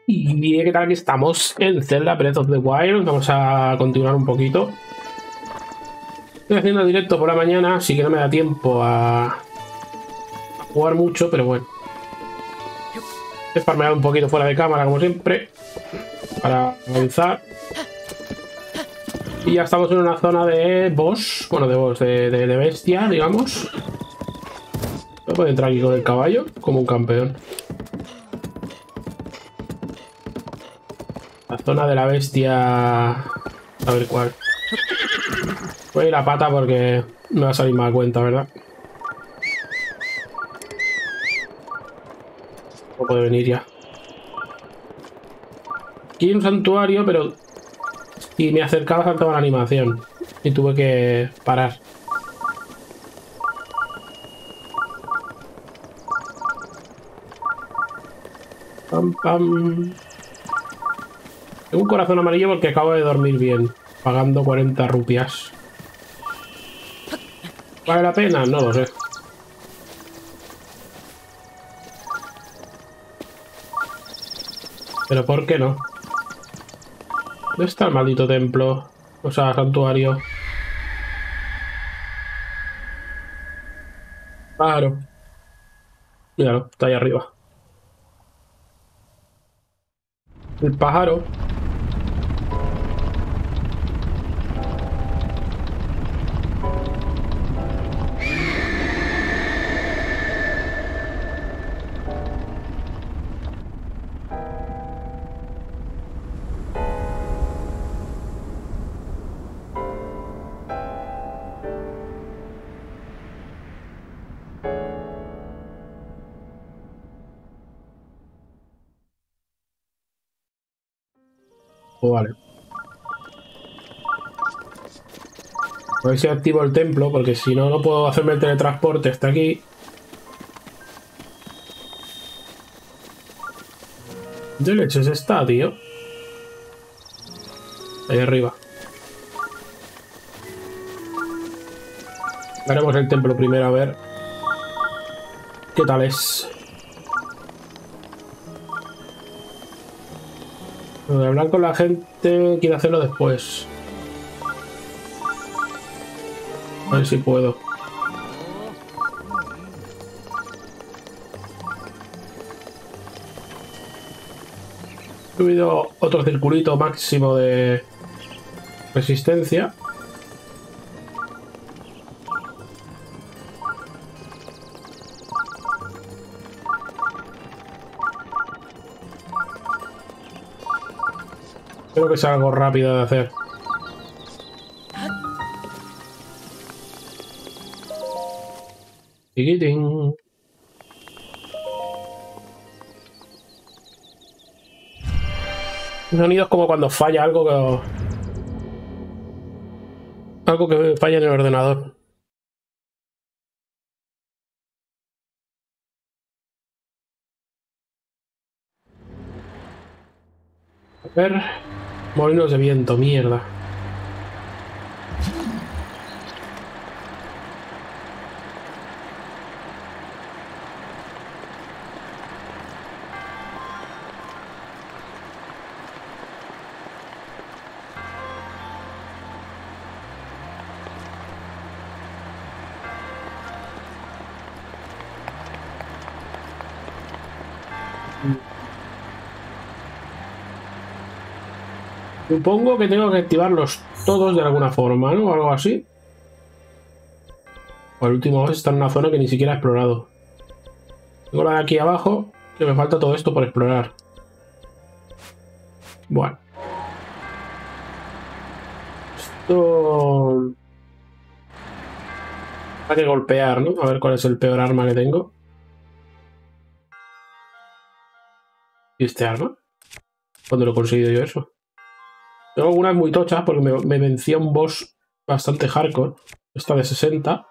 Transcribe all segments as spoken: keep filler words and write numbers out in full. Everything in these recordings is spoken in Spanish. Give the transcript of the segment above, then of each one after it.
Y qué tal que estamos en Zelda Breath of the Wild. Vamos a continuar un poquito. Estoy haciendo directo por la mañana, así que no me da tiempo a, a jugar mucho, pero bueno. He farmeado un poquito fuera de cámara, como siempre, para avanzar. Y ya estamos en una zona de boss, bueno, de boss, de, de, de bestia, digamos. No puedo entrar aquí con el caballo, como un campeón. La zona de la bestia... A ver cuál. Voy a ir a pata porque me va a salir mal cuenta, ¿verdad? No puede venir ya. Aquí hay un santuario, pero si me acercaba saltaba la animación. Y tuve que parar. Pam, pam. Tengo un corazón amarillo porque acabo de dormir bien. Pagando cuarenta rupias. ¿Vale la pena? No lo sé. Pero ¿por qué no? ¿Dónde está el maldito templo? O sea, santuario. Claro. Míralo, está ahí arriba. El pájaro. Oh, vale. A ver si activo el templo, porque si no, no puedo hacerme el teletransporte hasta aquí. ¿De leches está, tío? Ahí arriba. Veremos el templo primero, a ver qué tal es. Lo de hablar con la gente, quiero hacerlo después. A ver si puedo. He subido otro circulito máximo de resistencia. Creo que es algo rápido de hacer. Tiquitín. El sonido es como cuando falla algo que... Algo que falla en el ordenador. A ver... Molinos de viento, mierda. Supongo que tengo que activarlos todos de alguna forma, ¿no? O algo así. O el último boss está en una zona que ni siquiera he explorado. Tengo la de aquí abajo, que me falta todo esto por explorar. Bueno. Esto... Hay que golpear, ¿no? A ver cuál es el peor arma que tengo. ¿Y este arma? ¿Cuándo lo he conseguido yo eso? Tengo algunas muy tochas porque me, me vencía un boss bastante hardcore. Esta de sesenta.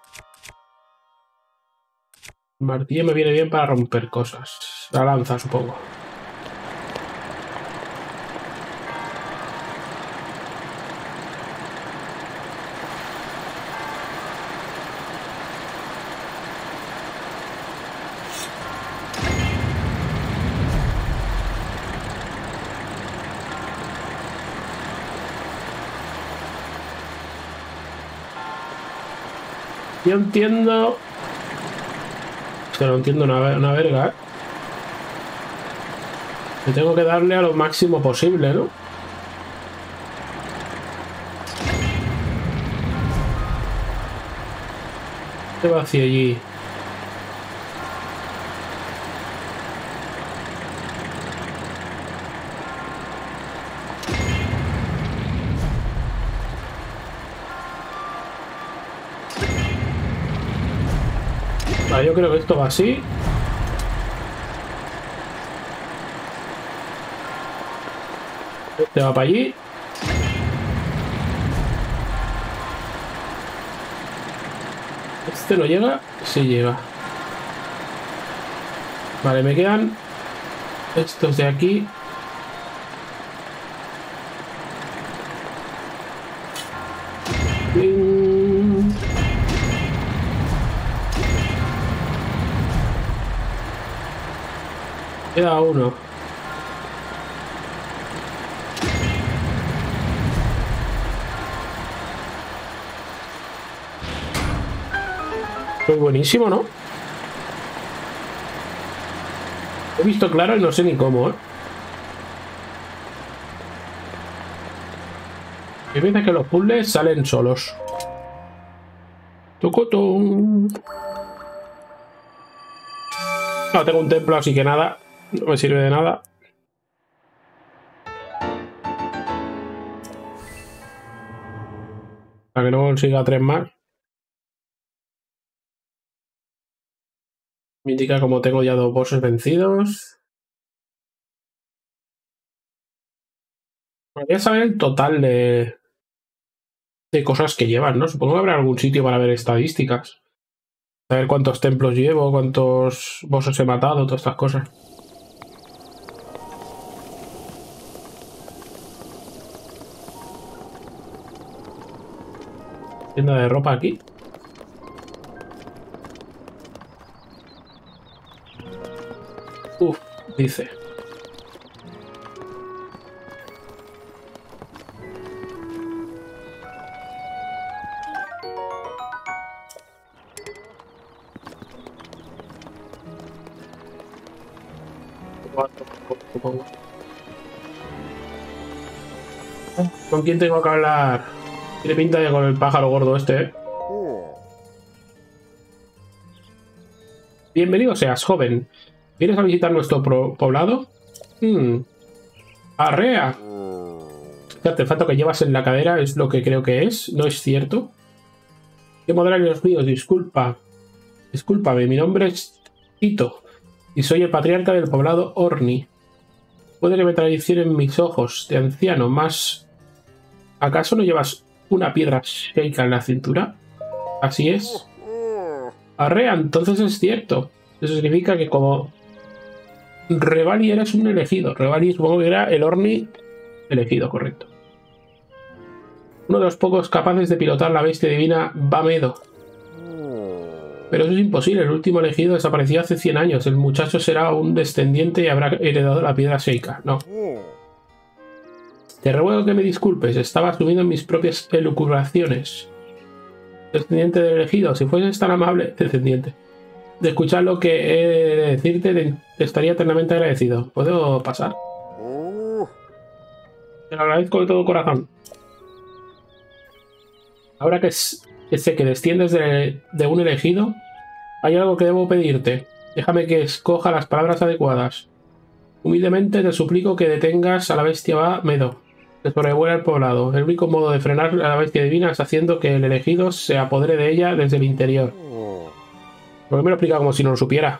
El martillo me viene bien para romper cosas. La lanza, supongo. Yo entiendo... Que no entiendo una, una verga, ¿eh? Que tengo que darle a lo máximo posible, ¿no? ¿Qué va hacia allí? Vale, yo creo que esto va así. Este va para allí. Este no llega. Sí llega. Vale, me quedan estos de aquí. ¡Ping! Queda uno. Muy buenísimo, ¿no? He visto claro y no sé ni cómo, ¿eh? Hay veces que los puzzles salen solos. ¡Tocotón! No tengo un templo, así que nada. No me sirve de nada. Para que no consiga tres más. Me indica como tengo ya dos bosses vencidos. Podría saber el total de, de cosas que llevan, ¿no? Supongo que habrá algún sitio para ver estadísticas. Saber cuántos templos llevo, cuántos bosses he matado, todas estas cosas. Tienda de ropa aquí. Uf, dice. ¿Con quién tengo que hablar? Tiene pinta de con el pájaro gordo este, ¿eh? Bienvenido seas, joven. ¿Vienes a visitar nuestro poblado? Hmm. Arrea. ¿Qué artefacto que llevas en la cadera es lo que creo que es? ¿No es cierto? ¿Qué modernos míos? Disculpa. Discúlpame, mi nombre es Tito y soy el patriarca del poblado Orni. Puede que me traicionen mis ojos de anciano, más... ¿Acaso no llevas una piedra Sheikah en la cintura? Así es. Arrea, entonces es cierto. Eso significa que como Revali eres un elegido. Revali supongo que era el Orni elegido, correcto. Uno de los pocos capaces de pilotar la bestia divina Bamedo. Pero eso es imposible. El último elegido desapareció hace cien años. El muchacho será un descendiente y habrá heredado la piedra Sheikah. No. Te ruego que me disculpes. Estaba asumiendo en mis propias elucubraciones. Descendiente del elegido. Si fueses tan amable, descendiente, de escuchar lo que he de decirte, te estaría eternamente agradecido. ¿Puedo pasar? Te lo agradezco de todo corazón. Ahora que, es, que sé que desciendes de, de un elegido, hay algo que debo pedirte. Déjame que escoja las palabras adecuadas. Humildemente te suplico que detengas a la bestia Bamedo, que sobrevuela el poblado. El único modo de frenar a la bestia divina es haciendo que el elegido se apodere de ella desde el interior. ¿Por qué me lo explica como si no lo supiera?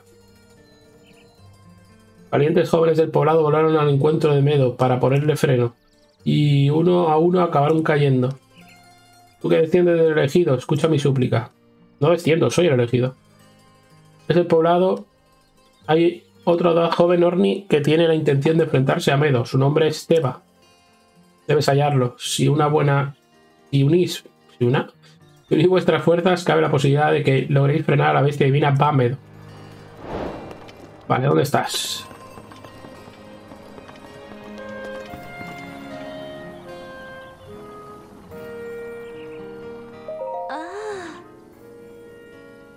Valientes jóvenes del poblado volaron al encuentro de Medo para ponerle freno, y uno a uno acabaron cayendo. Tú que desciendes del elegido, escucha mi súplica. No desciendo, soy el elegido. Es el poblado. Hay otro joven Orni que tiene la intención de enfrentarse a Medo. Su nombre es Teba. Debes hallarlo. Si una buena... Si unís... Si una... Si unís vuestras fuerzas, cabe la posibilidad de que logréis frenar a la bestia divina Bamedo. Vale, ¿dónde estás?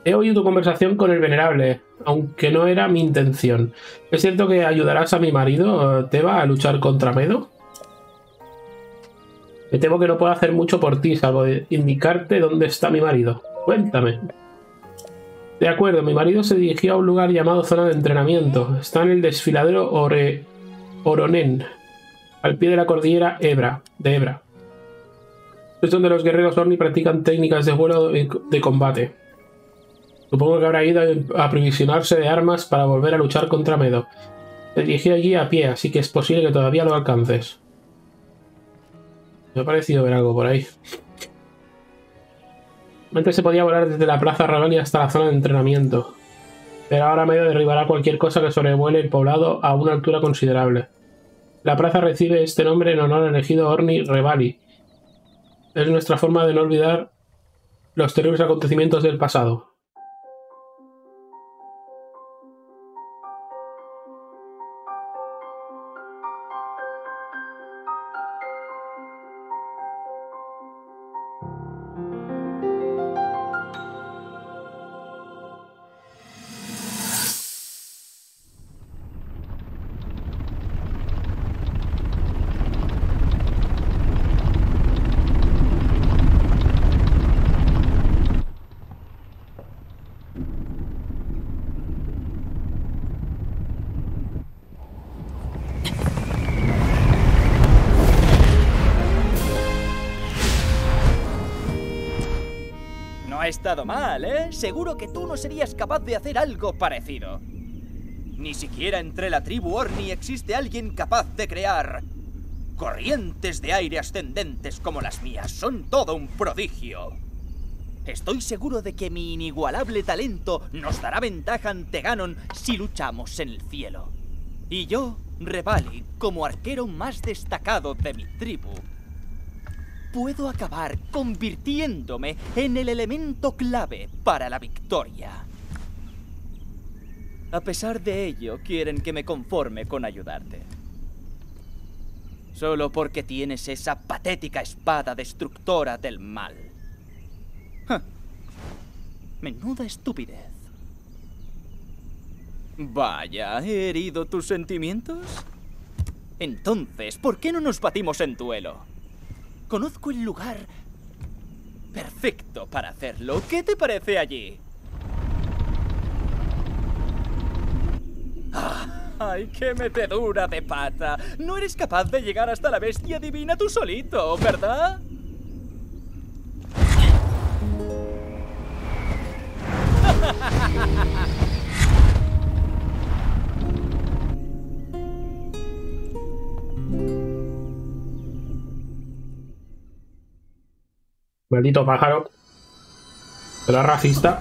He oído tu conversación con el venerable, aunque no era mi intención. ¿Es cierto que ayudarás a mi marido, Teba, a luchar contra Medo? Me temo que no puedo hacer mucho por ti, salvo de indicarte dónde está mi marido. Cuéntame. De acuerdo, mi marido se dirigió a un lugar llamado zona de entrenamiento. Está en el desfiladero Ore... Oronen, al pie de la cordillera Ebra, de Ebra. Es donde los guerreros Orni practican técnicas de vuelo de combate. Supongo que habrá ido a aprovisionarse de armas para volver a luchar contra Medo. Se dirigió allí a pie, así que es posible que todavía lo alcances. Me ha parecido ver algo por ahí. Antes se podía volar desde la plaza Ravani hasta la zona de entrenamiento, pero ahora Medo derribará cualquier cosa que sobrevuele el poblado a una altura considerable. La plaza recibe este nombre en honor al elegido Orni Revali. Es nuestra forma de no olvidar los terribles acontecimientos del pasado. Ha estado mal, ¿eh? Seguro que tú no serías capaz de hacer algo parecido. Ni siquiera entre la tribu Orni existe alguien capaz de crear corrientes de aire ascendentes como las mías. Son todo un prodigio. Estoy seguro de que mi inigualable talento nos dará ventaja ante Ganon si luchamos en el cielo. Y yo, Revali, como arquero más destacado de mi tribu, puedo acabar convirtiéndome en el elemento clave para la victoria. A pesar de ello, quieren que me conforme con ayudarte. Solo porque tienes esa patética espada destructora del mal. ¡Ja! Menuda estupidez. Vaya, ¿he herido tus sentimientos? Entonces, ¿por qué no nos batimos en duelo? Conozco el lugar perfecto para hacerlo. ¿Qué te parece allí? Ah, ¡ay, qué metedura de pata! No eres capaz de llegar hasta la bestia divina tú solito, ¿verdad? Maldito pájaro. ¿Será racista?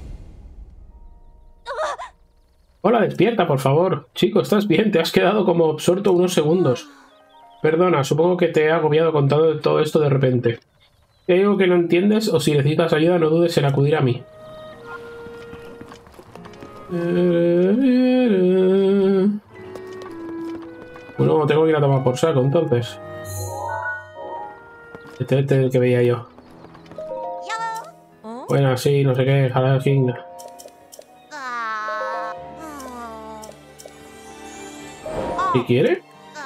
Hola, despierta, por favor. Chico, ¿estás bien? Te has quedado como absorto unos segundos. Perdona, supongo que te he agobiado con todo, todo esto de repente. Si hay algo que no entiendes o si necesitas ayuda, no dudes en acudir a mí. Bueno, tengo que ir a tomar por saco, entonces. Este es el que veía yo. Bueno, sí, no sé qué, jala ginga. ¿Qué quiere?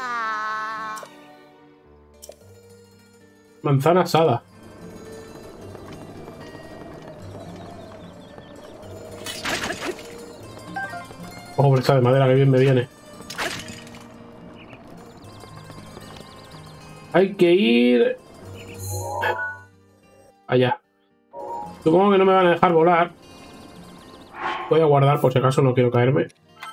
Manzana asada. Ojo, esta de madera que bien me viene. Hay que ir allá. Supongo que no me van a dejar volar. Voy a guardar por si acaso no quiero caerme.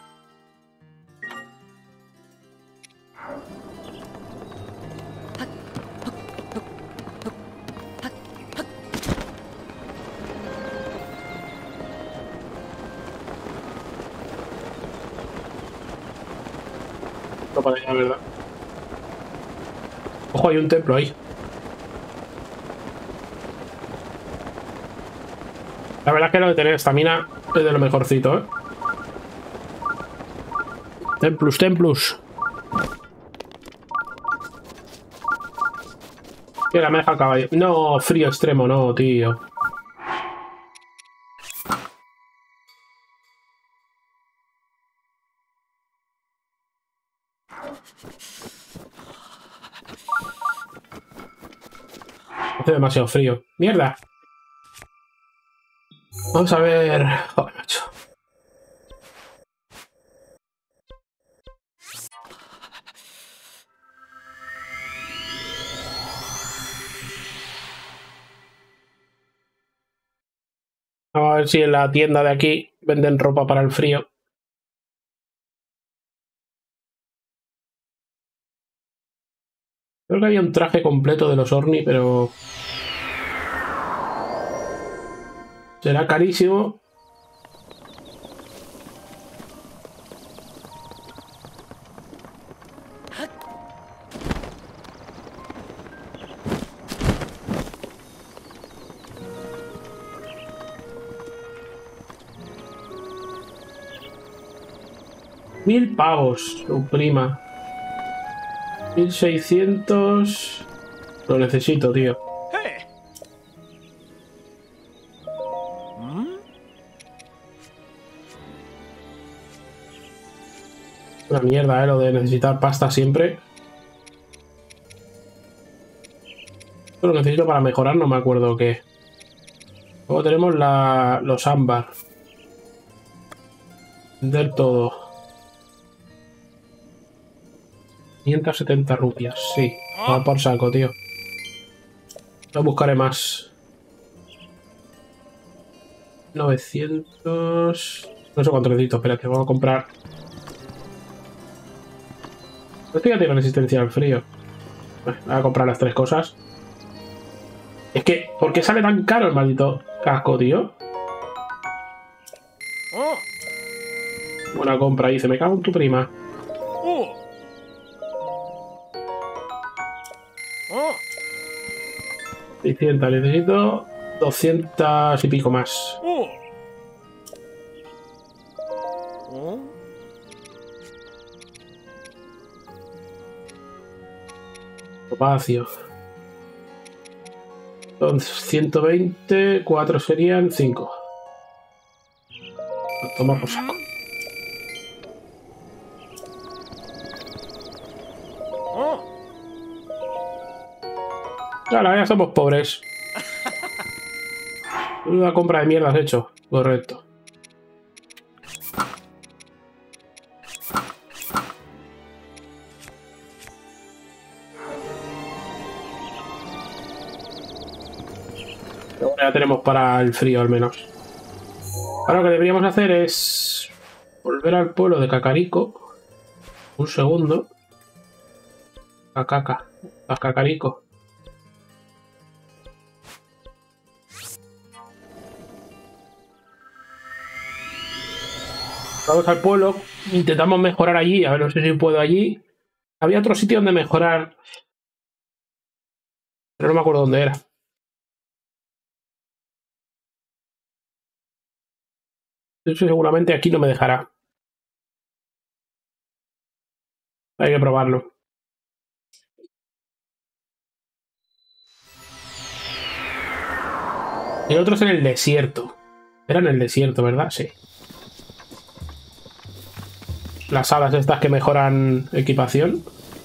No para allá, ¿verdad? Ojo, hay un templo ahí. La verdad es que lo de tener estamina es de lo mejorcito, ¿eh? Templus, templus. Mira, me deja el caballo. No, frío extremo, no, tío. Hace demasiado frío. ¡Mierda! Vamos a ver... Joder, macho. Vamos a ver si en la tienda de aquí venden ropa para el frío. Creo que había un traje completo de los Orni, pero... será carísimo. Mil pavos, su prima. Mil seiscientos. Lo necesito, tío. Una mierda, eh, lo de necesitar pasta siempre. Esto lo necesito para mejorar, no me acuerdo qué. Luego tenemos la, los ámbar. Vender todo. quinientas setenta rupias, sí. Va por saco, tío. No buscaré más. novecientos... No sé cuánto necesito, espérate, vamos a comprar. Esto ya tiene resistencia al frío. Bueno, voy a comprar las tres cosas. Es que, ¿por qué sale tan caro el maldito casco, tío? Buena compra, dice, me cago en tu prima. seiscientos, necesito doscientos y pico más. Espacio. Entonces, ciento veinte, cuatro serían cinco. Toma por saco. Claro, ya somos pobres. Una compra de mierda has hecho. Correcto. Pero ya tenemos para el frío al menos. Ahora lo que deberíamos hacer es volver al pueblo de Kakariko. Un segundo. Cacaca. A Kakariko. Vamos al pueblo, intentamos mejorar allí, a ver, no sé si puedo allí. Había otro sitio donde mejorar, pero no me acuerdo dónde era. Eso seguramente aquí no me dejará. Hay que probarlo. Y el otro es en el desierto. Era en el desierto, ¿verdad? Sí. Las alas estas que mejoran equipación.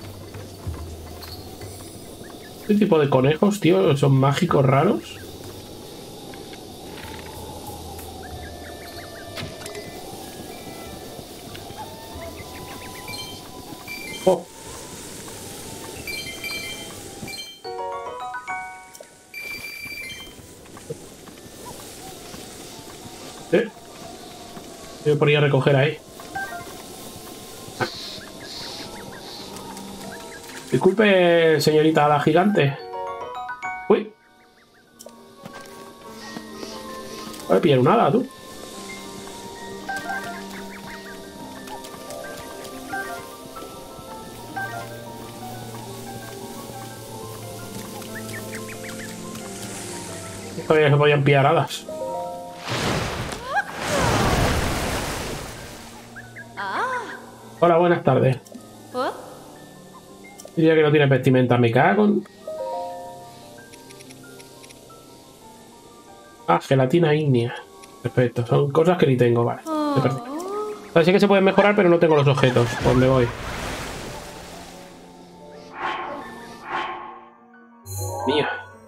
¿Qué tipo de conejos, tío? ¿Son mágicos raros? Oh. ¿Eh? Voy por ir a recoger ahí. Disculpe, señorita la gigante. Uy. No me pillar nada, tú. Todavía se podían pillar hadas. Hola, buenas tardes. Diría que no tiene vestimenta, me cago en... Ah, gelatina ígnea. Perfecto, son cosas que ni tengo, vale. Perfecto. Así que se pueden mejorar, pero no tengo los objetos. ¿Dónde voy? Mía.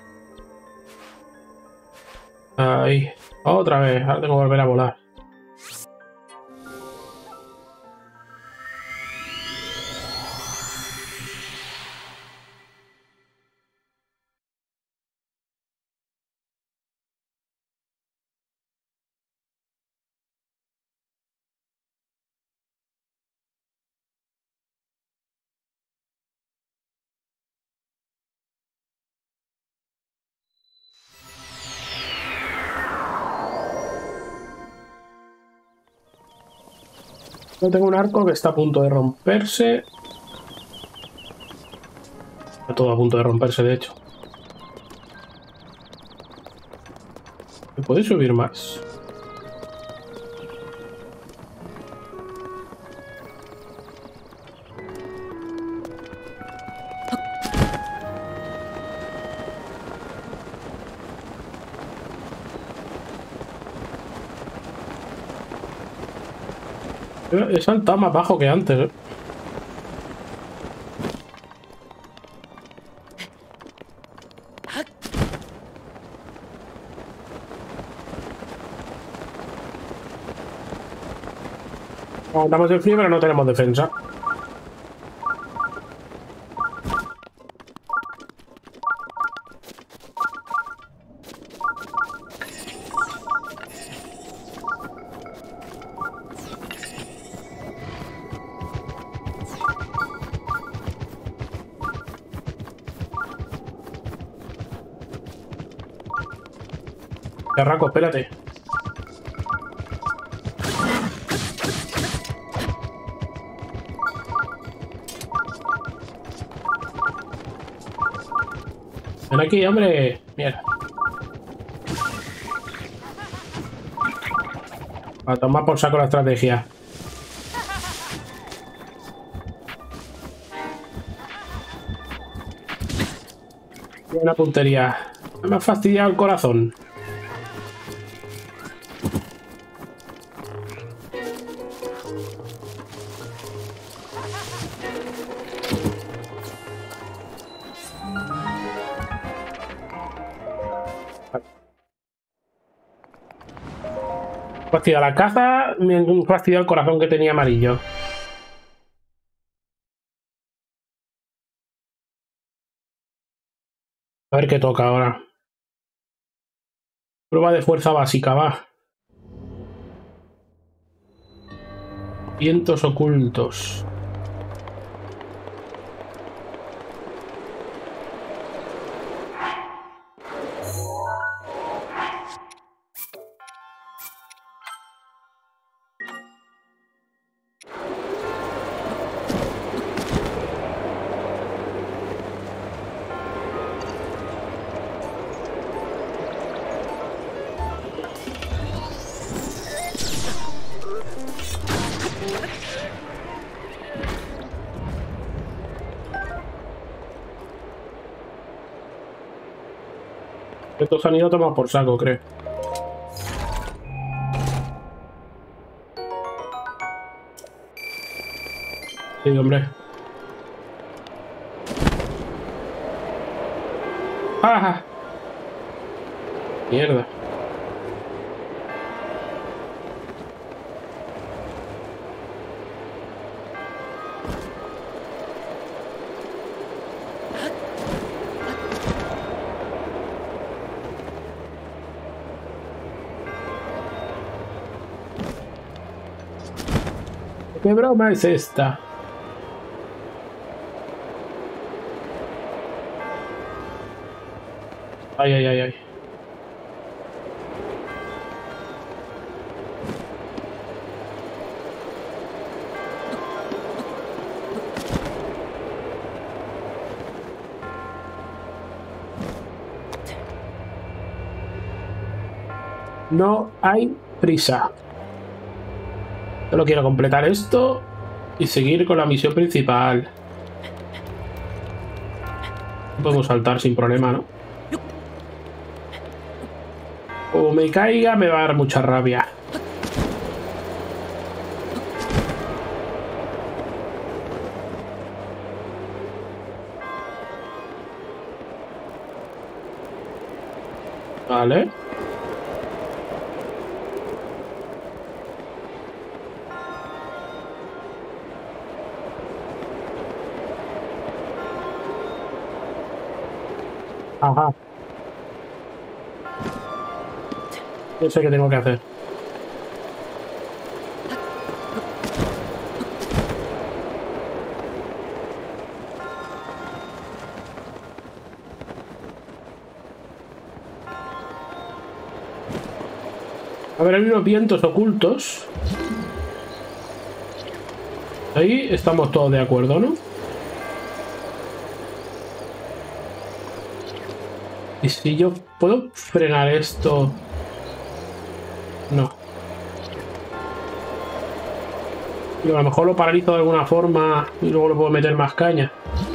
Ahí. Otra vez. Ahora tengo que volver a volar. Yo tengo un arco que está a punto de romperse. Está todo a punto de romperse, de hecho. ¿Me puede subir más? He saltado más bajo que antes, ¿eh? Aguantamos el frío, pero no tenemos defensa. Arranco, espérate. Ven aquí, hombre. Mierda. A tomar por saco la estrategia. Buena puntería. Me ha fastidiado el corazón. Fastidia la caza, me ha fastidiado el corazón que tenía amarillo. A ver qué toca ahora. Prueba de fuerza básica, va. Vientos ocultos. Estos han ido a tomar por saco, creo. Sí, hombre. ¡Ah! Mierda. ¿Qué broma es esta? Ay, ay, ay, ay. No hay prisa. Solo quiero completar esto y seguir con la misión principal. Podemos saltar sin problema, ¿no? Como me caiga me va a dar mucha rabia. Vale. Ajá. Yo sé qué tengo que hacer. A ver, hay unos vientos ocultos. Ahí estamos todos de acuerdo, ¿no? ¿Y si yo puedo frenar esto? No. Y a lo mejor lo paralizo de alguna forma y luego le puedo meter más caña.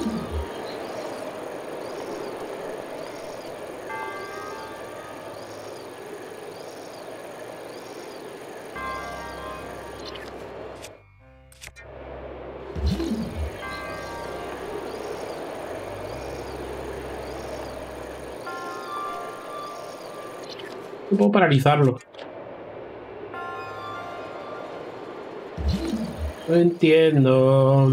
No puedo paralizarlo. No entiendo.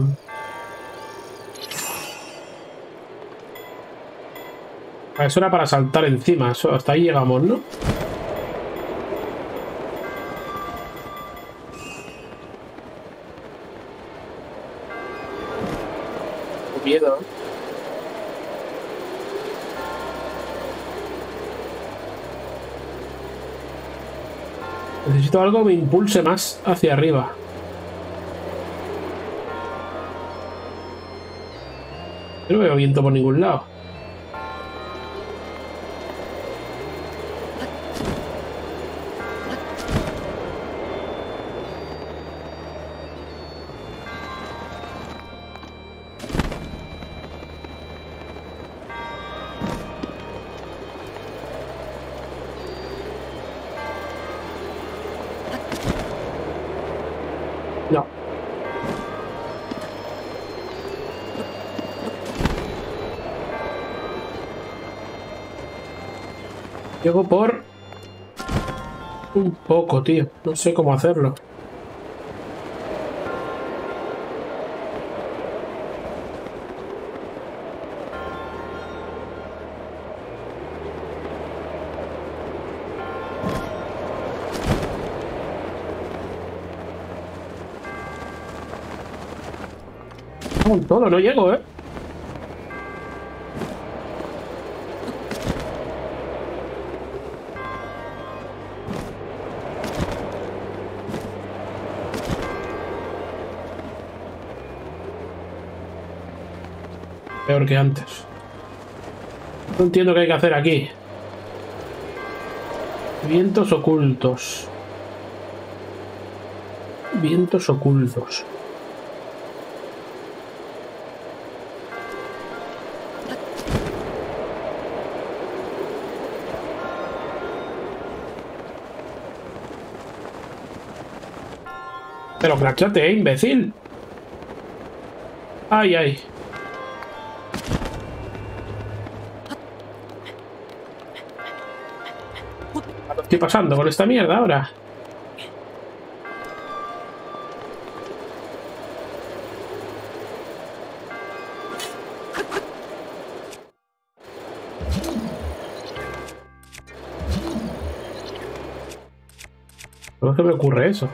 Eso era para saltar encima. Eso, hasta ahí llegamos, ¿no? Qué miedo. Necesito algo que me impulse más hacia arriba. Yo no veo viento por ningún lado. No. Llego por un poco, tío. No sé cómo hacerlo. Con todo, no llego, ¿eh? Peor que antes. No entiendo qué hay que hacer aquí. Vientos ocultos. Vientos ocultos. Pero cláchate, ¿eh, imbécil? Ay, ay. ¿Qué estoy pasando con esta mierda ahora? ¿Cómo es que me ocurre eso?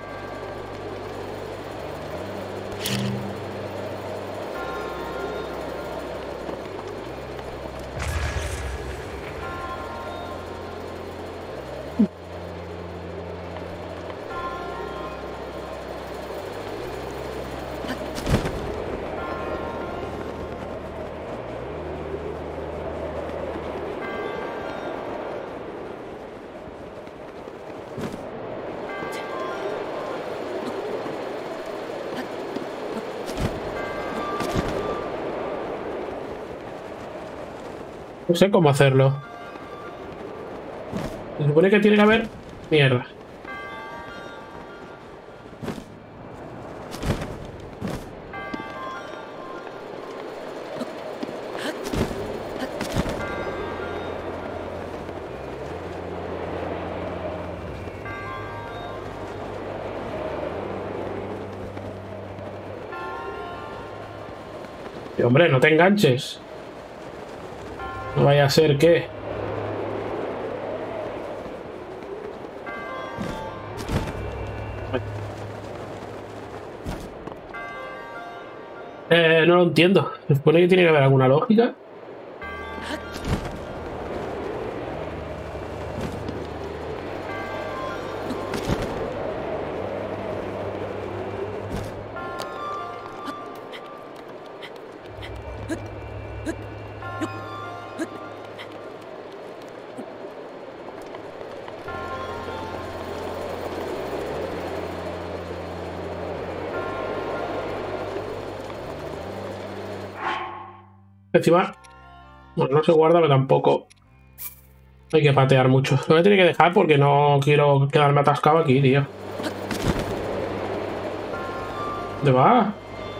No sé cómo hacerlo. Se supone que tiene que haber... Mierda. Y, hombre, no te enganches. No vaya a ser que... Eh, no lo entiendo. Se supone que tiene que haber alguna lógica. Encima, bueno, no se guarda, pero tampoco hay que patear mucho. Lo voy a tener que dejar porque no quiero quedarme atascado aquí, tío. ¿Dónde va?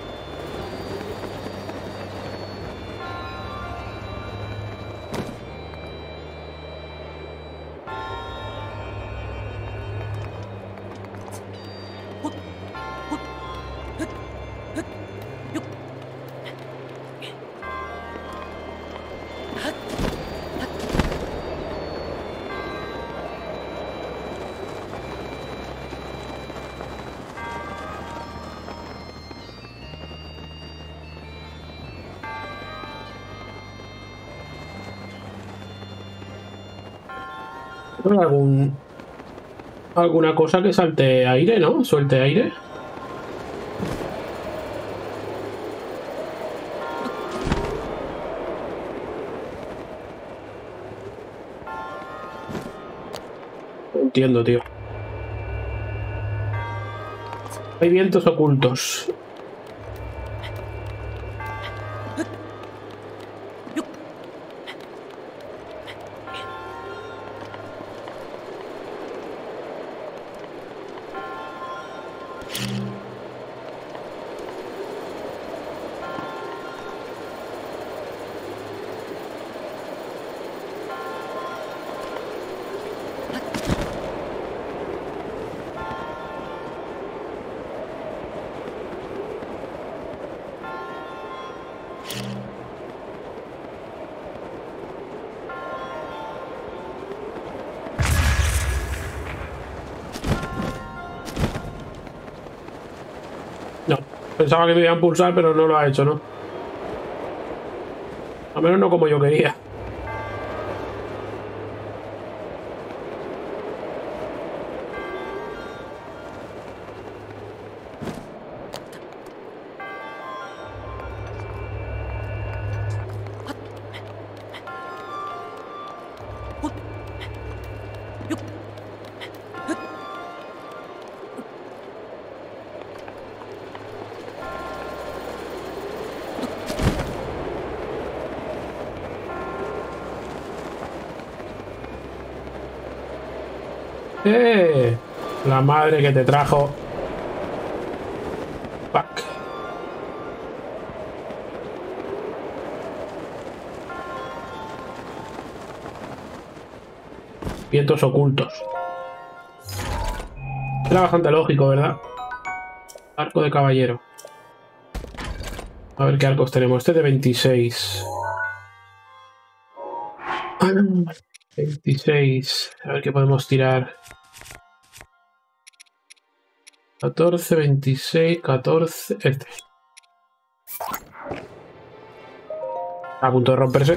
Algún, alguna cosa que salte aire, ¿no? Suelte aire. No entiendo, tío. Hay vientos ocultos. No, pensaba que me iba a impulsar, pero no lo ha hecho, ¿no? Al menos no como yo quería. ¡Eh! La madre que te trajo. Fuck. Vientos ocultos. Era bastante lógico, ¿verdad? Arco de caballero. A ver qué arcos tenemos. Este de veintiséis. veintiséis. A ver qué podemos tirar. catorce, veintiséis, catorce. Este. A punto de romperse.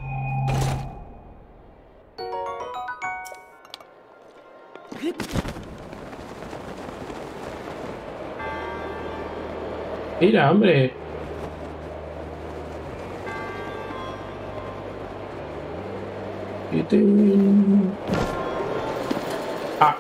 Mira, hombre. Ah.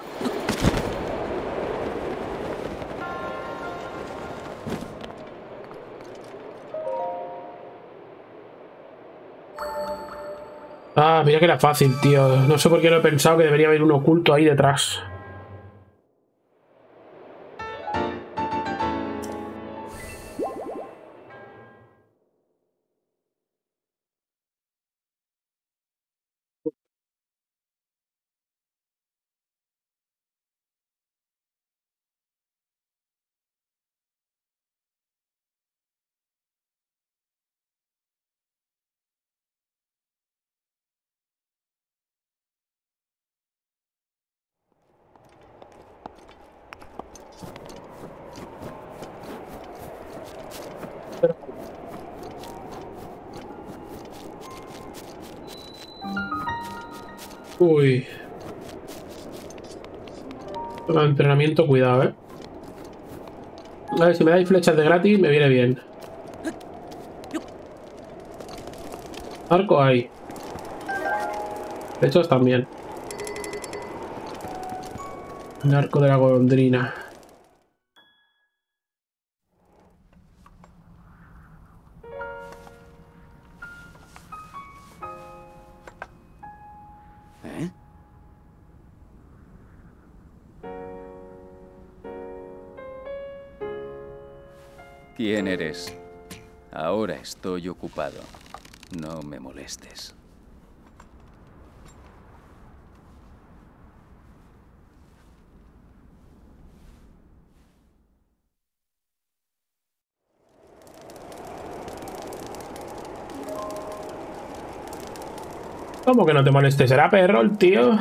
Ah, mira que era fácil, tío. No sé por qué no he pensado que debería haber un oculto ahí detrás. Uy. Toma entrenamiento, cuidado, eh. A ver, si me dais flechas de gratis, me viene bien. Arco hay. Flechas también. Un arco de la golondrina. ¿Eh? ¿Quién eres? Ahora estoy ocupado. No me molestes. ¿Cómo que no te molestes? ¿Será perro el tío?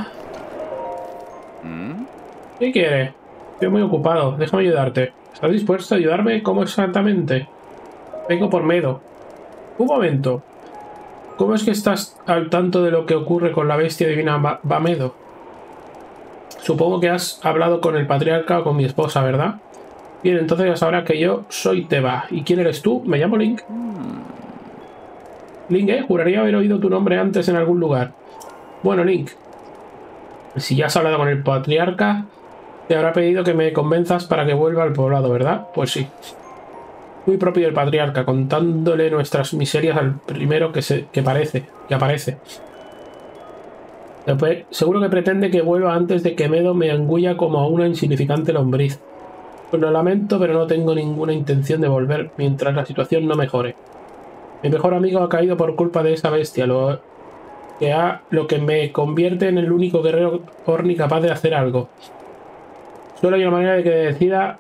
¿Mm? ¿Qué quiere? Estoy muy ocupado. Déjame ayudarte. ¿Estás dispuesto a ayudarme? ¿Cómo exactamente? Vengo por Medo. Un momento. ¿Cómo es que estás al tanto de lo que ocurre con la bestia divina ba Bamedo? Supongo que has hablado con el patriarca o con mi esposa, ¿verdad? Bien, entonces ya sabrás que yo soy Teba. ¿Y quién eres tú? Me llamo Link. Link, ¿eh? Juraría haber oído tu nombre antes en algún lugar. Bueno, Link. Si ya has hablado con el patriarca, te habrá pedido que me convenzas para que vuelva al poblado, ¿verdad? Pues sí. Muy propio del patriarca, contándole nuestras miserias al primero que, se, que, parece, que aparece. Después, seguro que pretende que vuelva antes de que Medo me engulla como a una insignificante lombriz. Pues lo lamento, pero no tengo ninguna intención de volver mientras la situación no mejore. Mi mejor amigo ha caído por culpa de esa bestia, lo que, ha, lo que me convierte en el único guerrero Orni capaz de hacer algo. Solo hay una manera de que decida...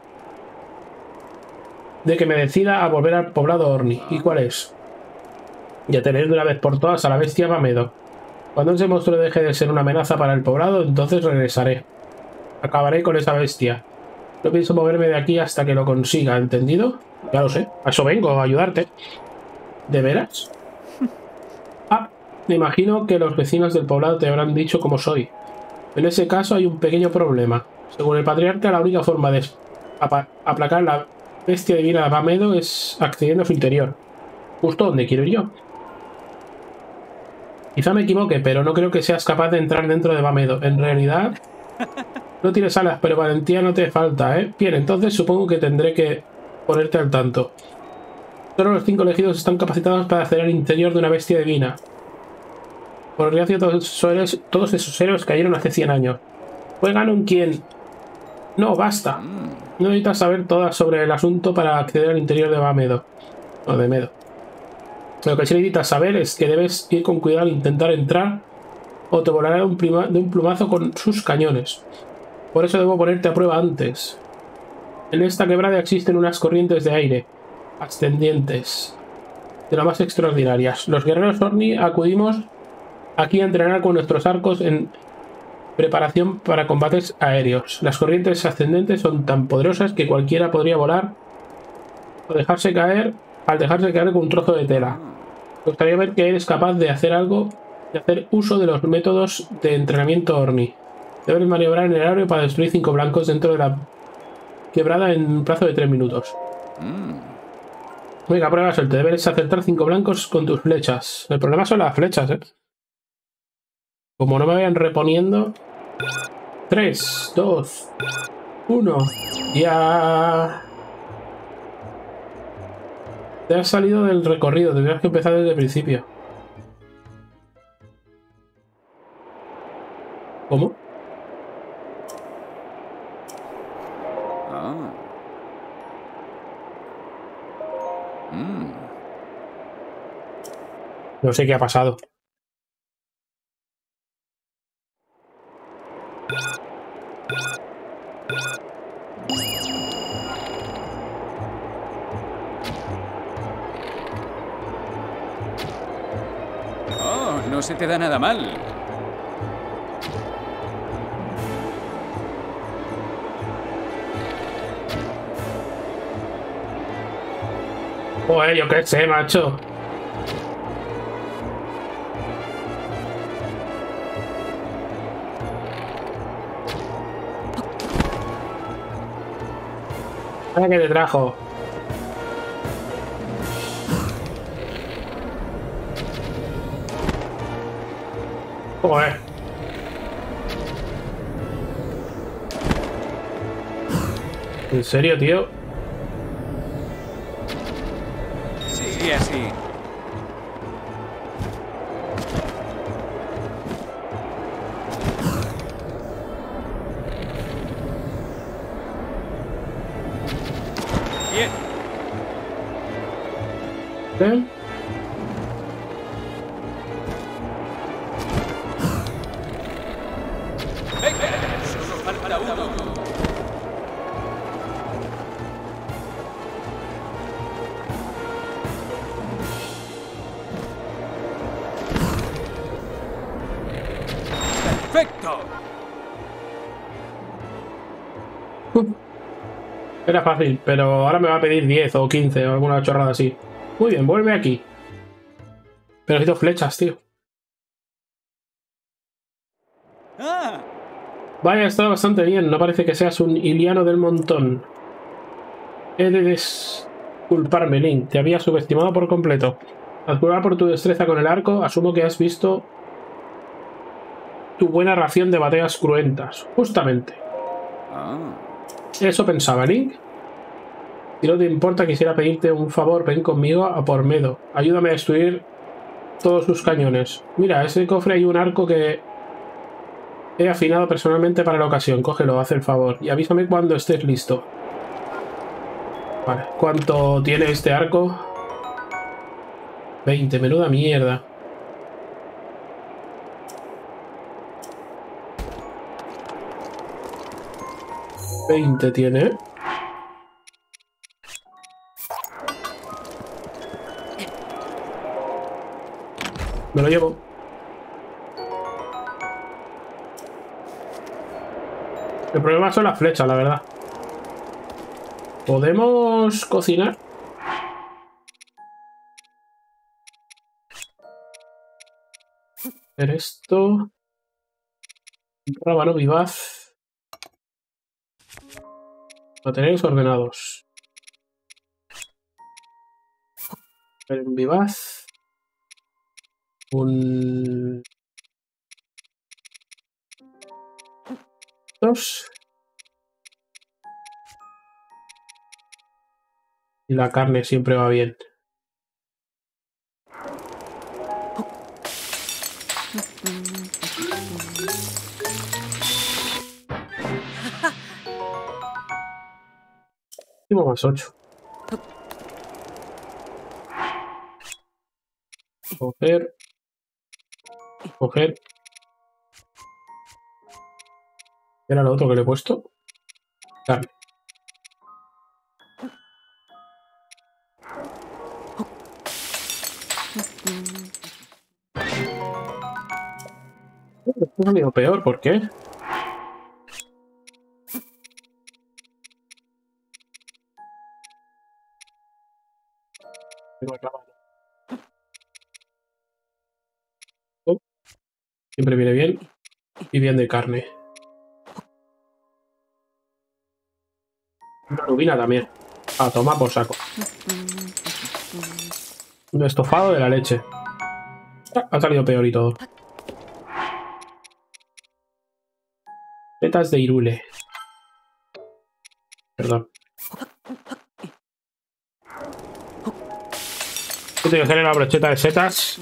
de que me decida a volver al poblado Orni. ¿Y cuál es? Y a tener de una vez por todas a la bestia Bamedo. Cuando ese monstruo deje de ser una amenaza para el poblado, entonces regresaré. Acabaré con esa bestia. No pienso moverme de aquí hasta que lo consiga, ¿entendido? Ya lo sé. A eso vengo, a ayudarte. ¿De veras? Ah, me imagino que los vecinos del poblado te habrán dicho cómo soy. En ese caso hay un pequeño problema. Según el patriarca, la única forma de aplacar la bestia divina de Bamedo es accediendo a su interior. Justo donde quiero ir yo. Quizá me equivoque, pero no creo que seas capaz de entrar dentro de Bamedo. En realidad, no tienes alas, pero valentía no te falta, ¿eh? Bien, entonces supongo que tendré que ponerte al tanto. Solo los cinco elegidos están capacitados para acceder al interior de una bestia divina. Por desgracia, todos, todos esos héroes cayeron hace cien años. Juegan un quien... No, basta. No necesitas saber todas sobre el asunto para acceder al interior de Bamedo. O de Medo. Lo que sí necesitas saber es que debes ir con cuidado al intentar entrar o te volará de un, pluma, de un plumazo con sus cañones. Por eso debo ponerte a prueba antes. En esta quebrada existen unas corrientes de aire ascendientes de las más extraordinarias. Los guerreros Orni acudimos aquí a entrenar con nuestros arcos en preparación para combates aéreos. Las corrientes ascendentes son tan poderosas que cualquiera podría volar o dejarse caer al dejarse caer con un trozo de tela. Me gustaría ver que eres capaz de hacer algo, de hacer uso de los métodos de entrenamiento Orni. Debes maniobrar en el aire para destruir cinco blancos dentro de la quebrada en un plazo de tres minutos. Venga, prueba suerte. Debes acertar cinco blancos con tus flechas. El problema son las flechas, ¿eh? Como no me vayan reponiendo... tres, dos, uno... Ya... Te has salido del recorrido. Tendrías que empezar desde el principio. ¿Cómo? Ah. Mm. No sé qué ha pasado. Oh, no se te da nada mal. Joder, yo qué sé, macho. Mira que te trajo. Joder. ¿En serio, tío? Sí, así. Bien. ¿Eh? Venga, solo falta uno. ¡Perfecto! Era fácil, pero ahora me va a pedir diez o quince o alguna chorrada así. Muy bien, vuelve aquí. Pero necesito flechas, tío. ¡Ah! Vaya, está bastante bien. No parece que seas un Iliano del montón. He de disculparme, Link. Te había subestimado por completo. Al jurar por tu destreza con el arco, asumo que has visto tu buena ración de batallas cruentas. Justamente. Ah. Eso pensaba, Link. Si no te importa, quisiera pedirte un favor. Ven conmigo a por Medo. Ayúdame a destruir todos sus cañones. Mira, en ese cofre hay un arco que he afinado personalmente para la ocasión. Cógelo, haz el favor. Y avísame cuando estés listo. Vale. ¿Cuánto tiene este arco? veinte. Menuda mierda. veinte tiene. Me lo llevo. El problema son las flechas, la verdad. ¿Podemos cocinar? Hacer esto. Rábano vivaz. Materiales ordenados. En vivaz. Un... Dos. Y la carne siempre va bien. Tengo más ocho. Coger. Coger. ¿Qué era lo otro que le he puesto? Carne. Esto ha salido peor, ¿por qué? Tengo el rábano. Oh, siempre viene bien. Y bien de carne. Una rubina también. A tomar por saco. Un estofado de la leche. Ah, ha salido peor y todo. Setas de Irule. Perdón. Yo tengo que hacer la brocheta de setas.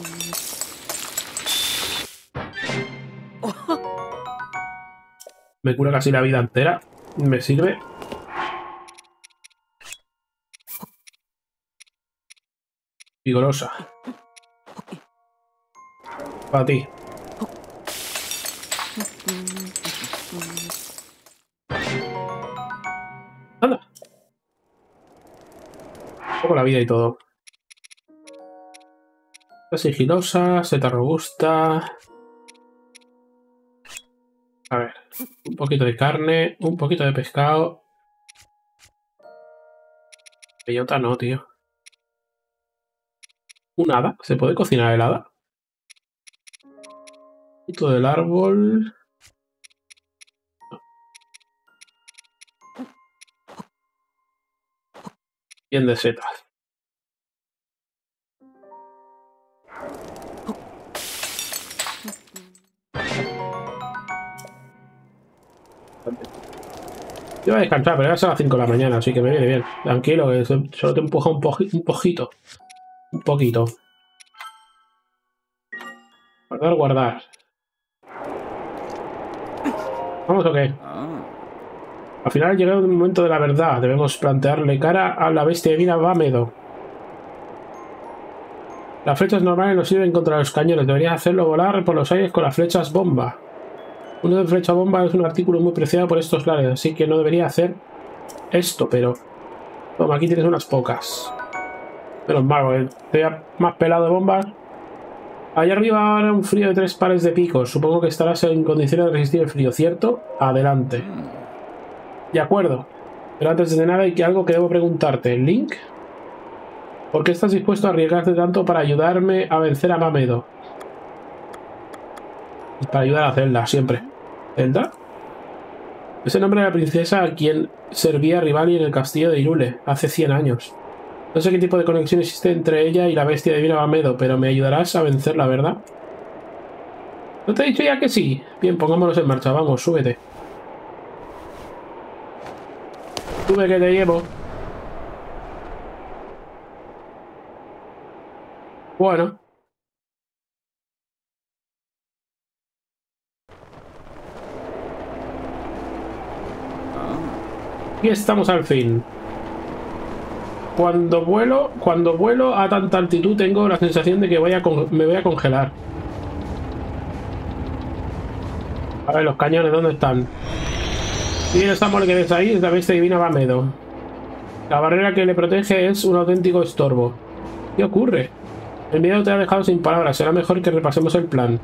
Me cura casi la vida entera. Me sirve. Vigorosa. Para ti. Anda. Un poco la vida y todo. Sigilosa, seta robusta. A ver. Un poquito de carne. Un poquito de pescado. Bellota no, tío. ¿Un hada? ¿Se puede cocinar el hada? Un poquito del árbol. Bien de setas. Yo voy a descansar, pero ya son las cinco de la mañana, así que me viene bien. Tranquilo, que solo te empuja un, po un poquito. Un poquito. Guardar, guardar. ¿Vamos o qué? Al final ha llegado el momento de la verdad. Debemos plantearle cara a la bestia divina Bámedo. Las flechas normales no sirven contra los cañones. Deberías hacerlo volar por los aires con las flechas bomba. Una de flecha bomba es un artículo muy preciado por estos lares, así que no debería hacer esto, pero... Toma, aquí tienes unas pocas. Menos mal, porque estoy más pelado de bombas. Allá arriba ahora un frío de tres pares de picos. Supongo que estarás en condiciones de resistir el frío, ¿cierto? Adelante. De acuerdo. Pero antes de nada hay algo que debo preguntarte. ¿Link? ¿Por qué estás dispuesto a arriesgarte tanto para ayudarme a vencer a Bámedo? Y para ayudar a Zelda, siempre. ¿Zelda? Es el nombre de la princesa a quien servía Rivali en el castillo de Hyrule hace cien años. No sé qué tipo de conexión existe entre ella y la bestia divina Bámedo, pero me ayudarás a vencerla, ¿verdad? ¿No te he dicho ya que sí? Bien, pongámonos en marcha, vamos, súbete. Sube que te llevo. Bueno. Aquí estamos al fin. Cuando vuelo, cuando vuelo a tanta altitud tengo la sensación de que voy a me voy a congelar. A ver, los cañones, ¿dónde están? Y el Samuel que ves ahí es la bestia divina Bámedo. La barrera que le protege es un auténtico estorbo. ¿Qué ocurre? El miedo te ha dejado sin palabras. Será mejor que repasemos el plan.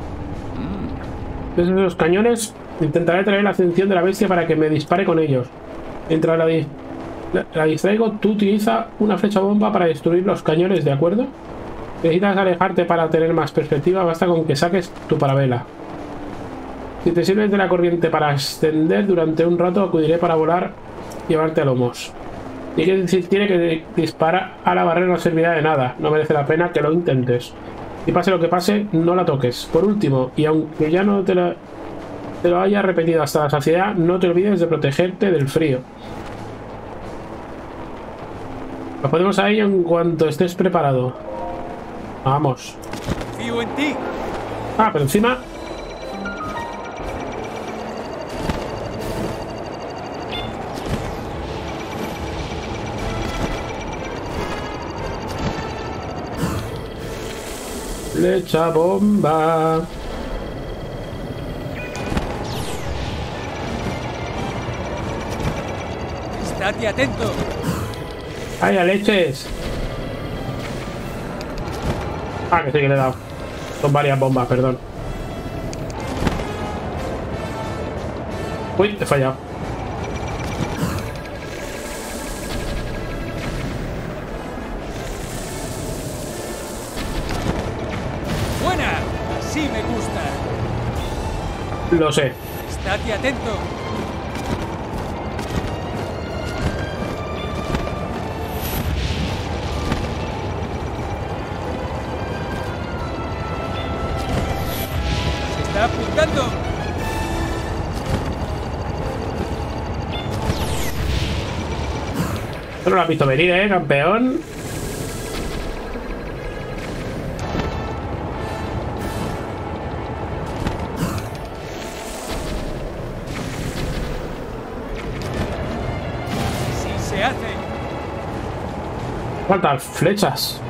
Desde los cañones intentaré traer la atención de la bestia para que me dispare con ellos. Mientras la, di la, la distraigo, tú utiliza una flecha bomba para destruir los cañones, ¿de acuerdo? Necesitas alejarte para tener más perspectiva, basta con que saques tu parabela. Si te sirves de la corriente para ascender durante un rato, acudiré para volar y llevarte a lomos. Y que decir, tiene que disparar a la barrera no servirá de nada, no merece la pena que lo intentes. Y pase lo que pase, no la toques. Por último, y aunque ya no te lo, te lo haya repetido hasta la saciedad, no te olvides de protegerte del frío. Nos ponemos a ello en cuanto estés preparado. Vamos. Confío en ti. Ah, pero encima... Flecha bomba. Estate atento. ¡Ay, a leches! Ah, que sí que le he dado. Son varias bombas, perdón. Uy, he fallado. Buena. Así me gusta. Lo sé. Estate atento. Está apuntando. No lo has visto venir, ¿eh, campeón? Sí se hace. Faltan flechas.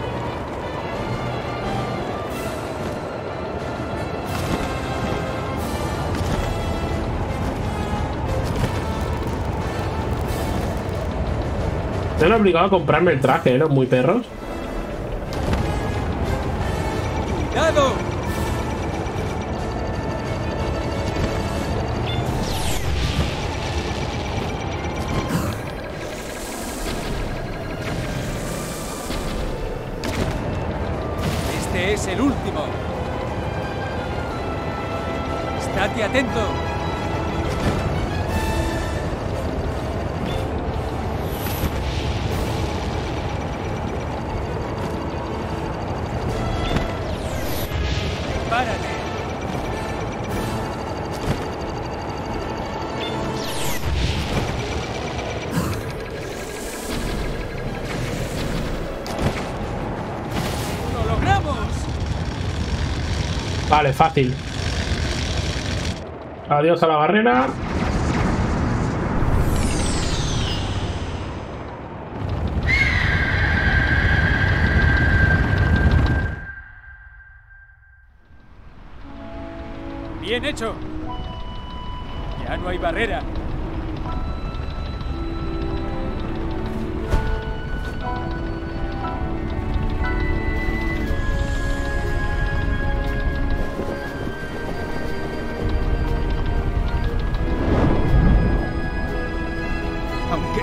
Me han obligado a comprarme el traje, ¿eh? Los muy perros. ¡Cuidado! Este es el último. Estate atento. ¡Prepárate! ¡Lo logramos! Vale, fácil. Adiós a la barrera. ¡Bien hecho! Ya no hay barrera. Aunque...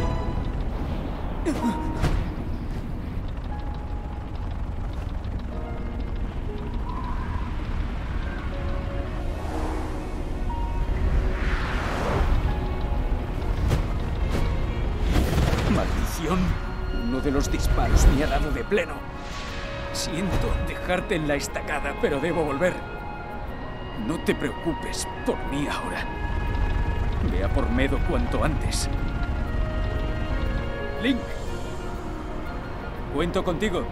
¡Maldición! Uno de los disparos me ha dado de pleno. Siento dejarte en la estacada, pero debo volver. No te preocupes por mí ahora. Ve a por Medo cuanto antes. Link. Cuento contigo.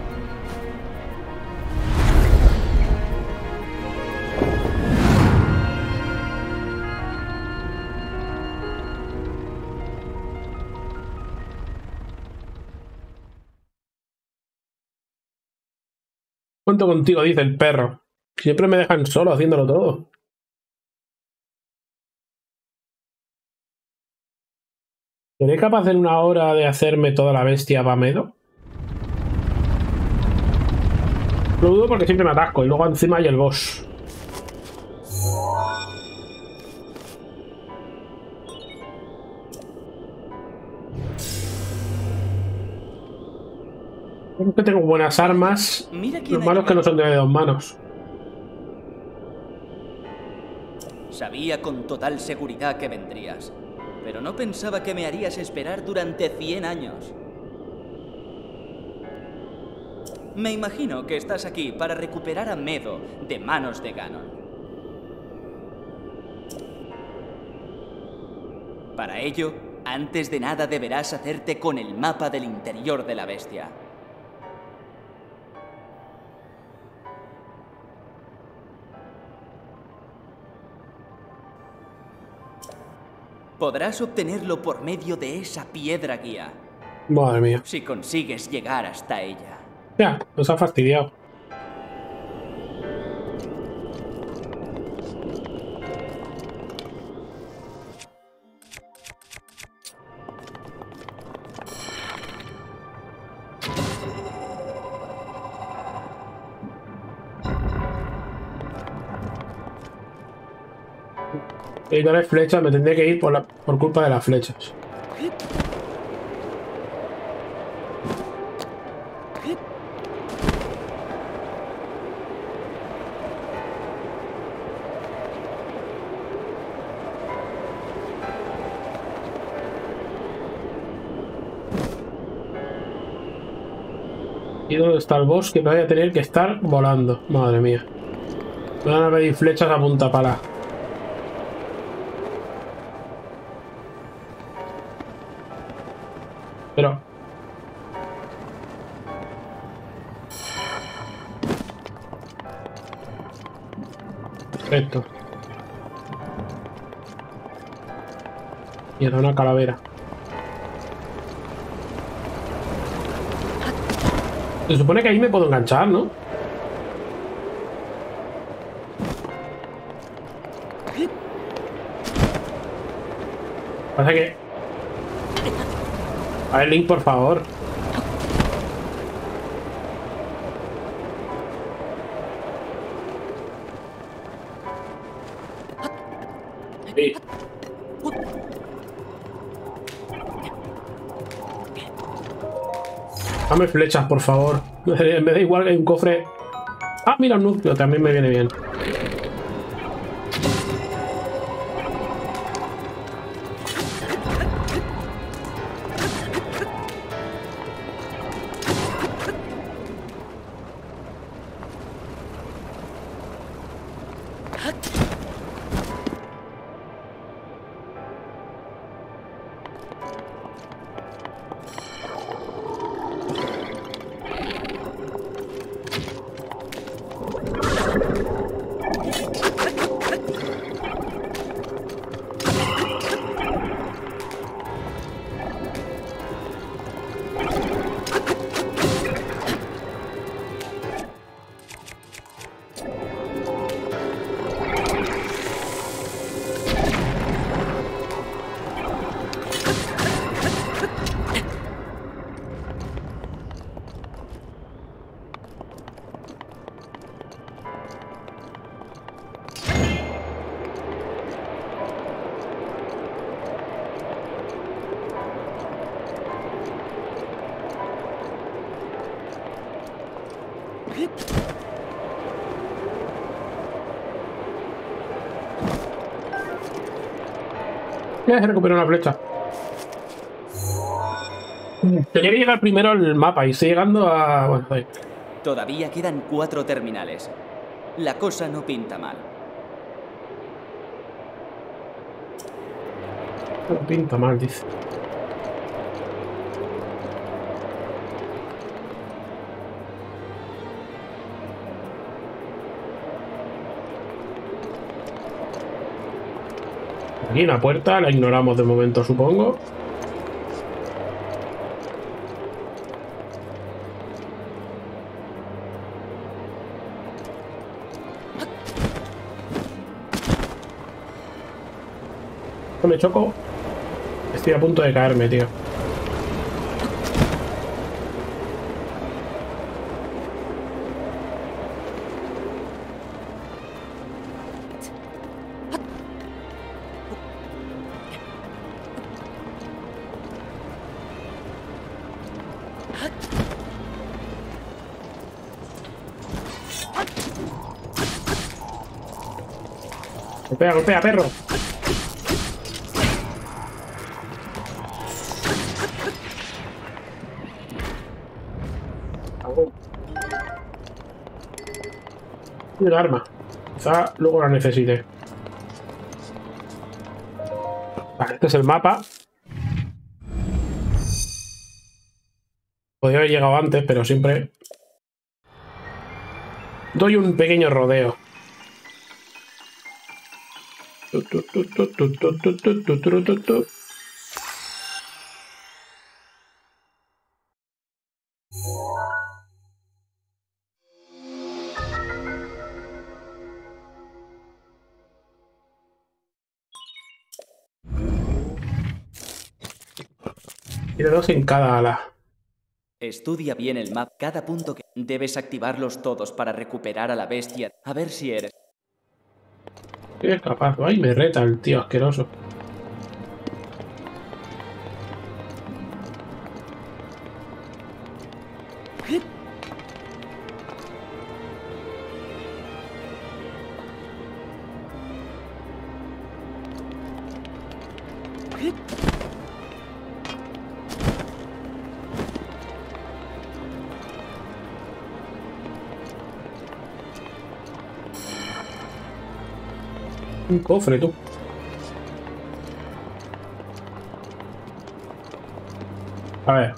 Cuento contigo, dice el perro. Siempre me dejan solo haciéndolo todo. ¿Seré capaz en una hora de hacerme toda la bestia Bamedo? Lo dudo porque siempre me atasco y luego encima hay el boss. Creo que tengo buenas armas. Lo malo es que no son de dos manos. Sabía con total seguridad que vendrías, pero no pensaba que me harías esperar durante cien años. Me imagino que estás aquí para recuperar a Medo de manos de Ganon. Para ello, antes de nada deberás hacerte con el mapa del interior de la bestia. Podrás obtenerlo por medio de esa piedra guía. Madre mía. Si consigues llegar hasta ella. Ya, nos ha fastidiado. Y no hay flechas, me tendré que ir por, la, por culpa de las flechas. ¿Y dónde está el boss? Que me voy a tener que estar volando. Madre mía. Me van a pedir flechas a punta pala. Pero... Perfecto. Mierda, una calavera. Se supone que ahí me puedo enganchar, ¿no? Pasa que... A ver, Link, por favor. Sí. Dame flechas, por favor. Me da igual que hay un cofre. Ah, mira, un núcleo, también me viene bien. Ya se recuperó una flecha. Tenía que llegar primero al mapa y estoy llegando a... Bueno, ahí. Todavía quedan cuatro terminales. La cosa no pinta mal. No pinta mal, dice. Aquí una puerta, la ignoramos de momento, supongo. Me choco. Estoy a punto de caerme, tío. Golpea, golpea, perro. Y el arma. Quizá luego la necesite. Vale, este es el mapa. Podría haber llegado antes, pero siempre doy un pequeño rodeo. Tu, tu, tu, tu, tu, tu, tu, tu, tu, tu, tu, tu. Tiene dos en cada ala. Estudia bien el mapa. Cada punto que... Debes activarlos todos para recuperar a la bestia. A ver si eres... Es capaz. Ay, me reta el tío asqueroso. Un cofre, tú. A ver.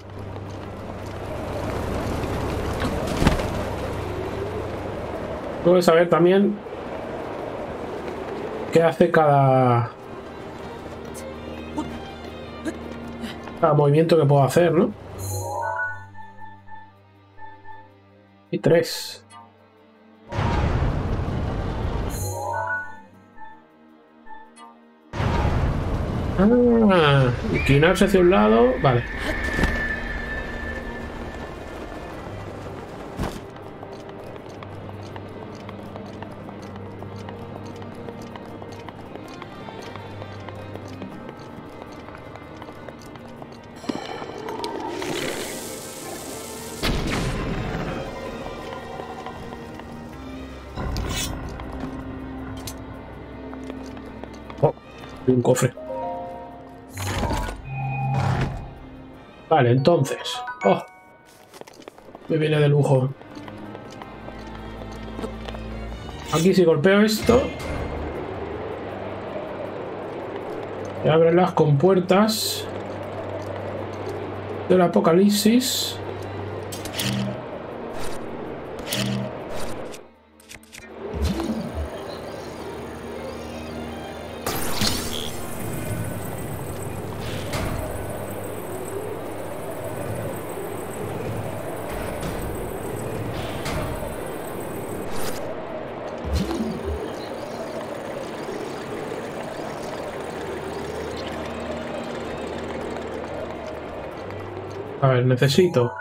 Tengo que saber también qué hace cada... cada movimiento que puedo hacer, ¿no? Y tres. Ah, inclinarse hacia un lado. Vale. Oh, un cofre. Vale, entonces. Oh, me viene de lujo. Aquí si golpeo esto, se abren las compuertas del apocalipsis. A ver, necesito...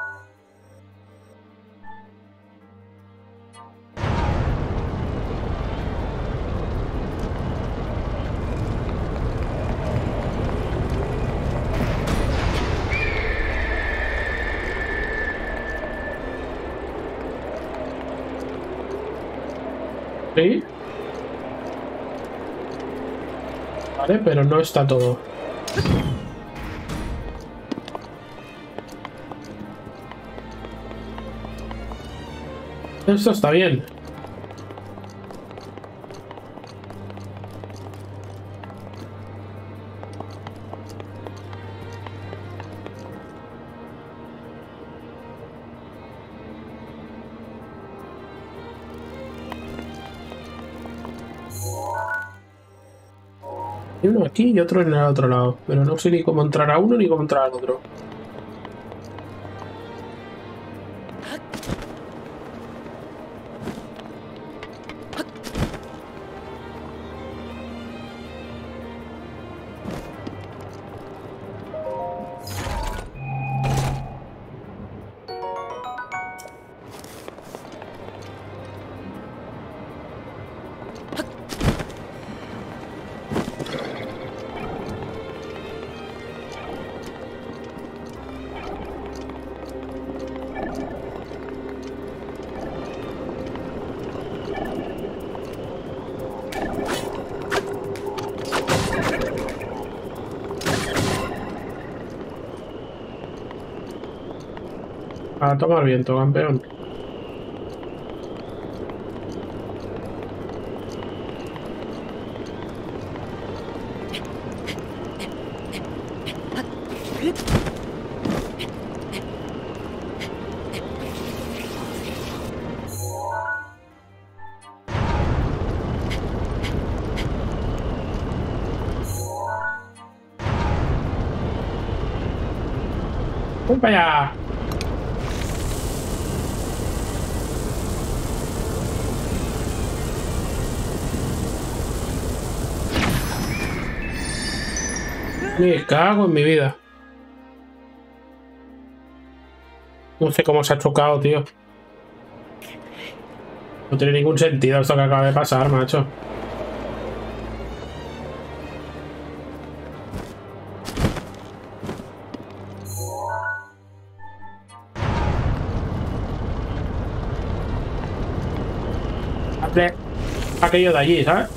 Sí. Vale, pero no está todo. Esto está bien. Hay uno aquí y otro en el otro lado, pero no sé ni cómo entrar a uno ni cómo entrar al otro. A tomar viento, campeón. ¡Voy para allá! Me cago en mi vida. No sé cómo se ha chocado, tío. No tiene ningún sentido esto que acaba de pasar, macho. Hazle aquello de allí, ¿sabes?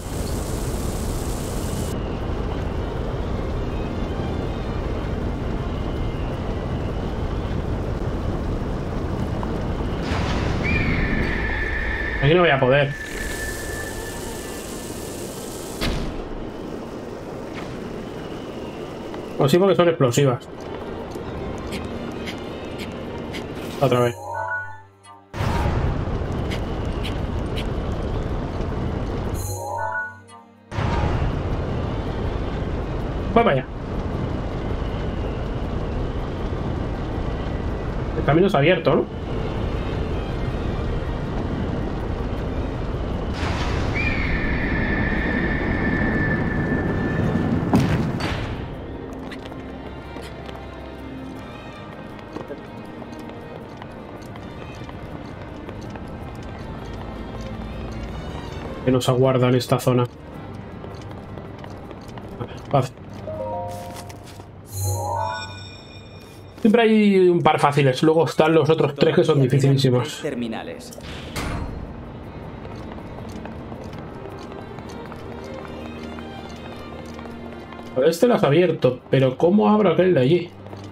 Aquí no voy a poder. O sí, porque son explosivas. Otra vez. Va para allá. El camino es abierto, ¿no? Que nos aguarda en esta zona. Paz. Siempre hay un par fáciles, luego están los otros tres que son dificilísimos. Terminales. Este lo has abierto, pero ¿cómo abro aquel de allí?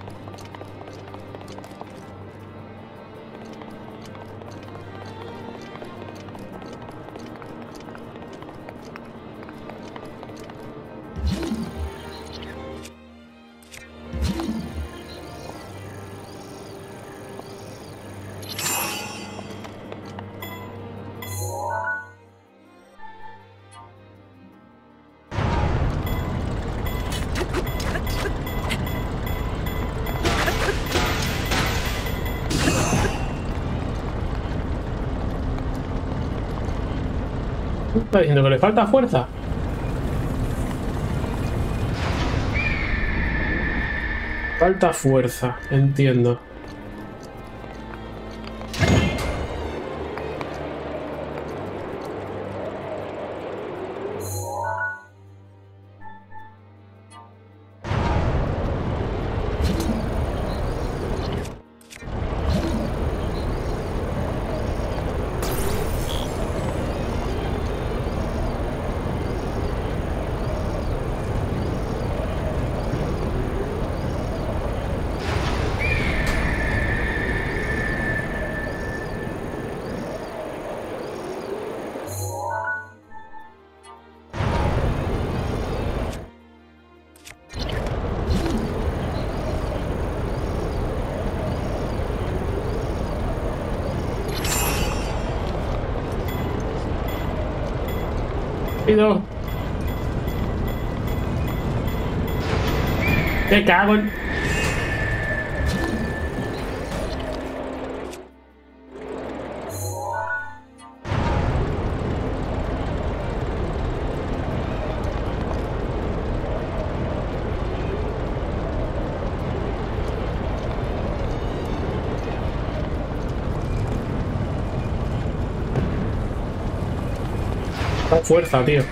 ¿Está diciendo que le falta fuerza? Falta fuerza, entiendo. Rápido. Me cago en... Da fuerza, tío.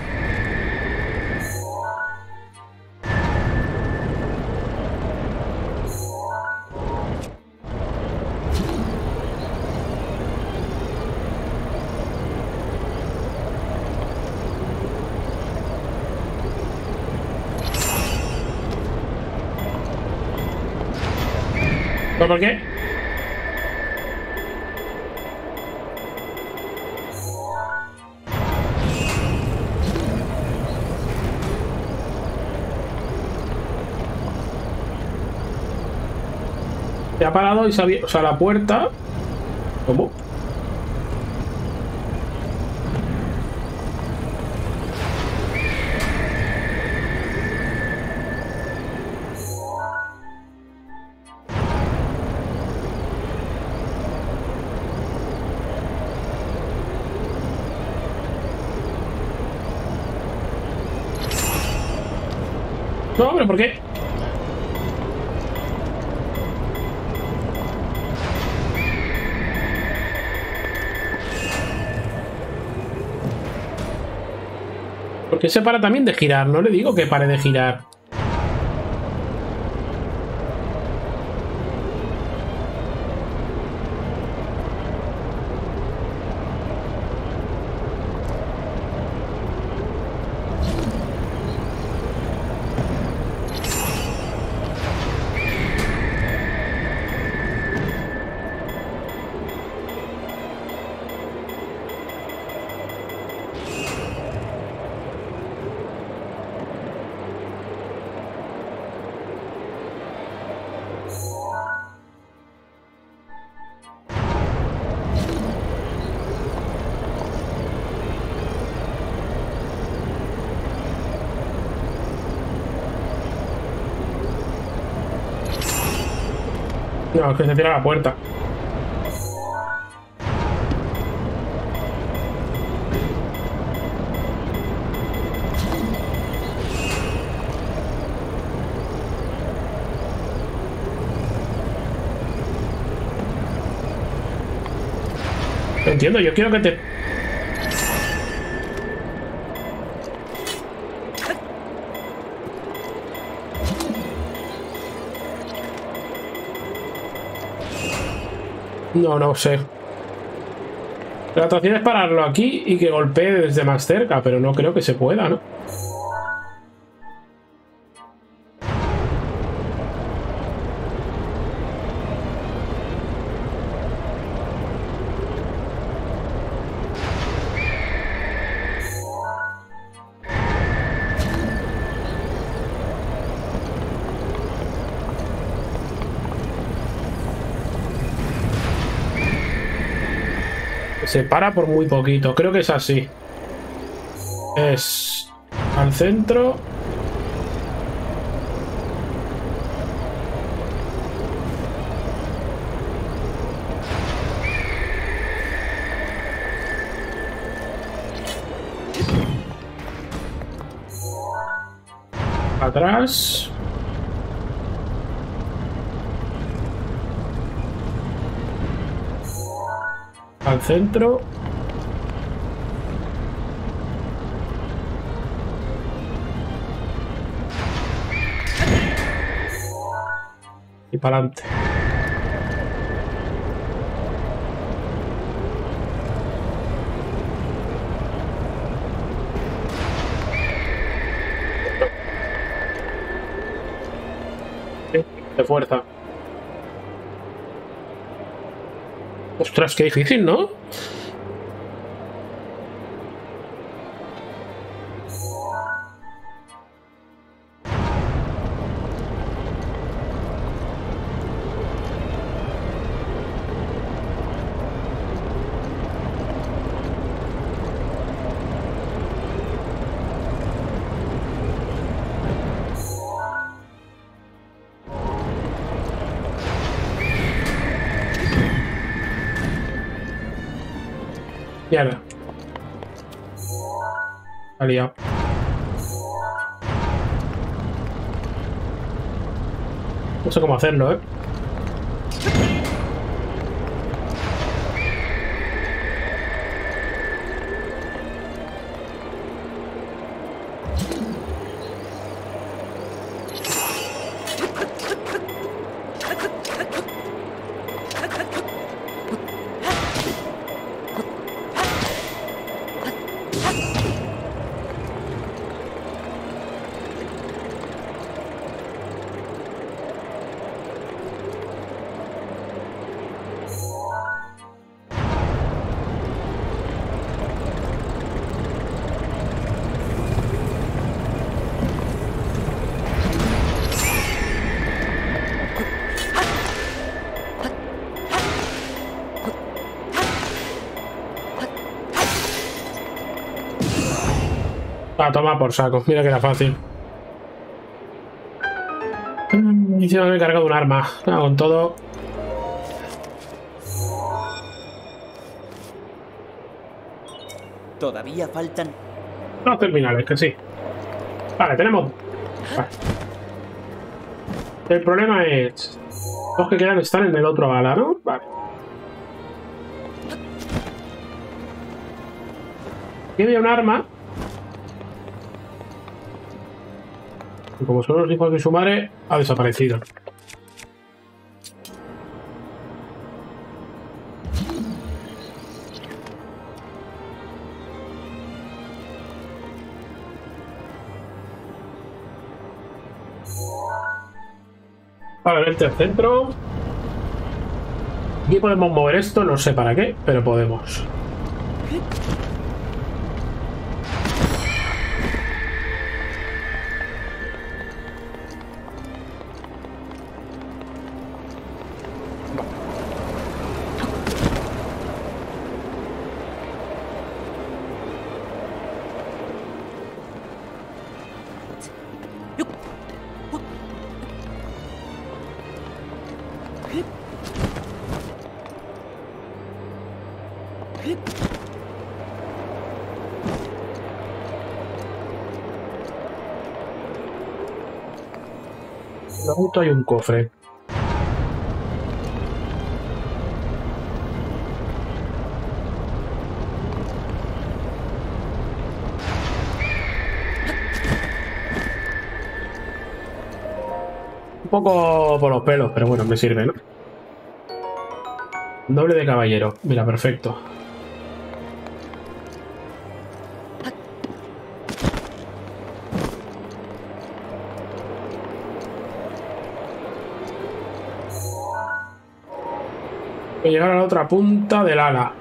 ¿Por qué? Se ha parado y se ha abierto, o sea, la puerta. ¿Cómo? No, pero ¿por qué? Porque se para también de girar. No le digo que pare de girar. No, es que se cierra la puerta. Lo entiendo, yo quiero que te... No, no sé. La atracción es pararlo aquí y que golpee desde más cerca, pero no creo que se pueda, ¿no? Se para por muy poquito. Creo que es así. Es al centro. Atrás. Al centro. Y para adelante. De fuerza. Ostras, qué difícil, ¿no? Mierda. Ha liado. No sé cómo hacerlo, ¿eh? A tomar por saco, mira que era fácil. Y encima me he cargado un arma. Ah, con todo. Todavía faltan... Dos terminales, que sí. Vale, tenemos... Vale. El problema es... Los que quedan están en el otro ala, ¿no? Vale. Aquí había un arma. Y como son los hijos de su madre, ha desaparecido. Vale, vente al centro. Aquí podemos mover esto, no sé para qué, pero podemos. Luego hay un cofre. Un poco por los pelos, pero bueno, me sirve, ¿no? Doble de caballero. Mira, perfecto. Voy a llegar a la otra punta del ala.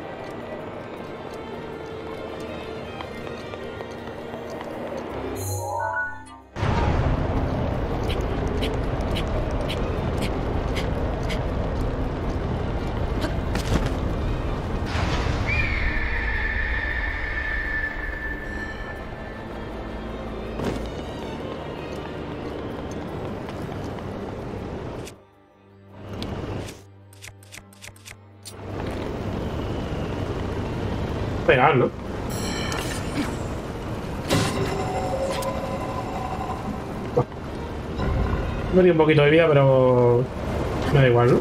Pegar, ¿no? Me dio un poquito de vida, pero me da igual, ¿no?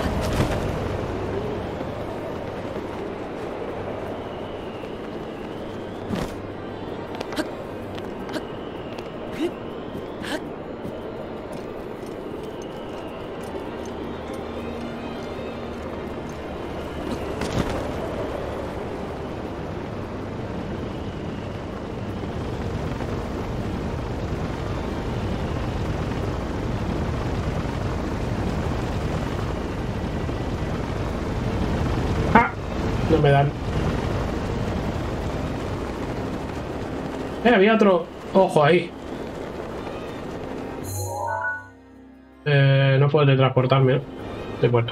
No me dan. Eh, había otro ojo ahí. Eh, no puedo teletransportarme, ¿no? De puerto.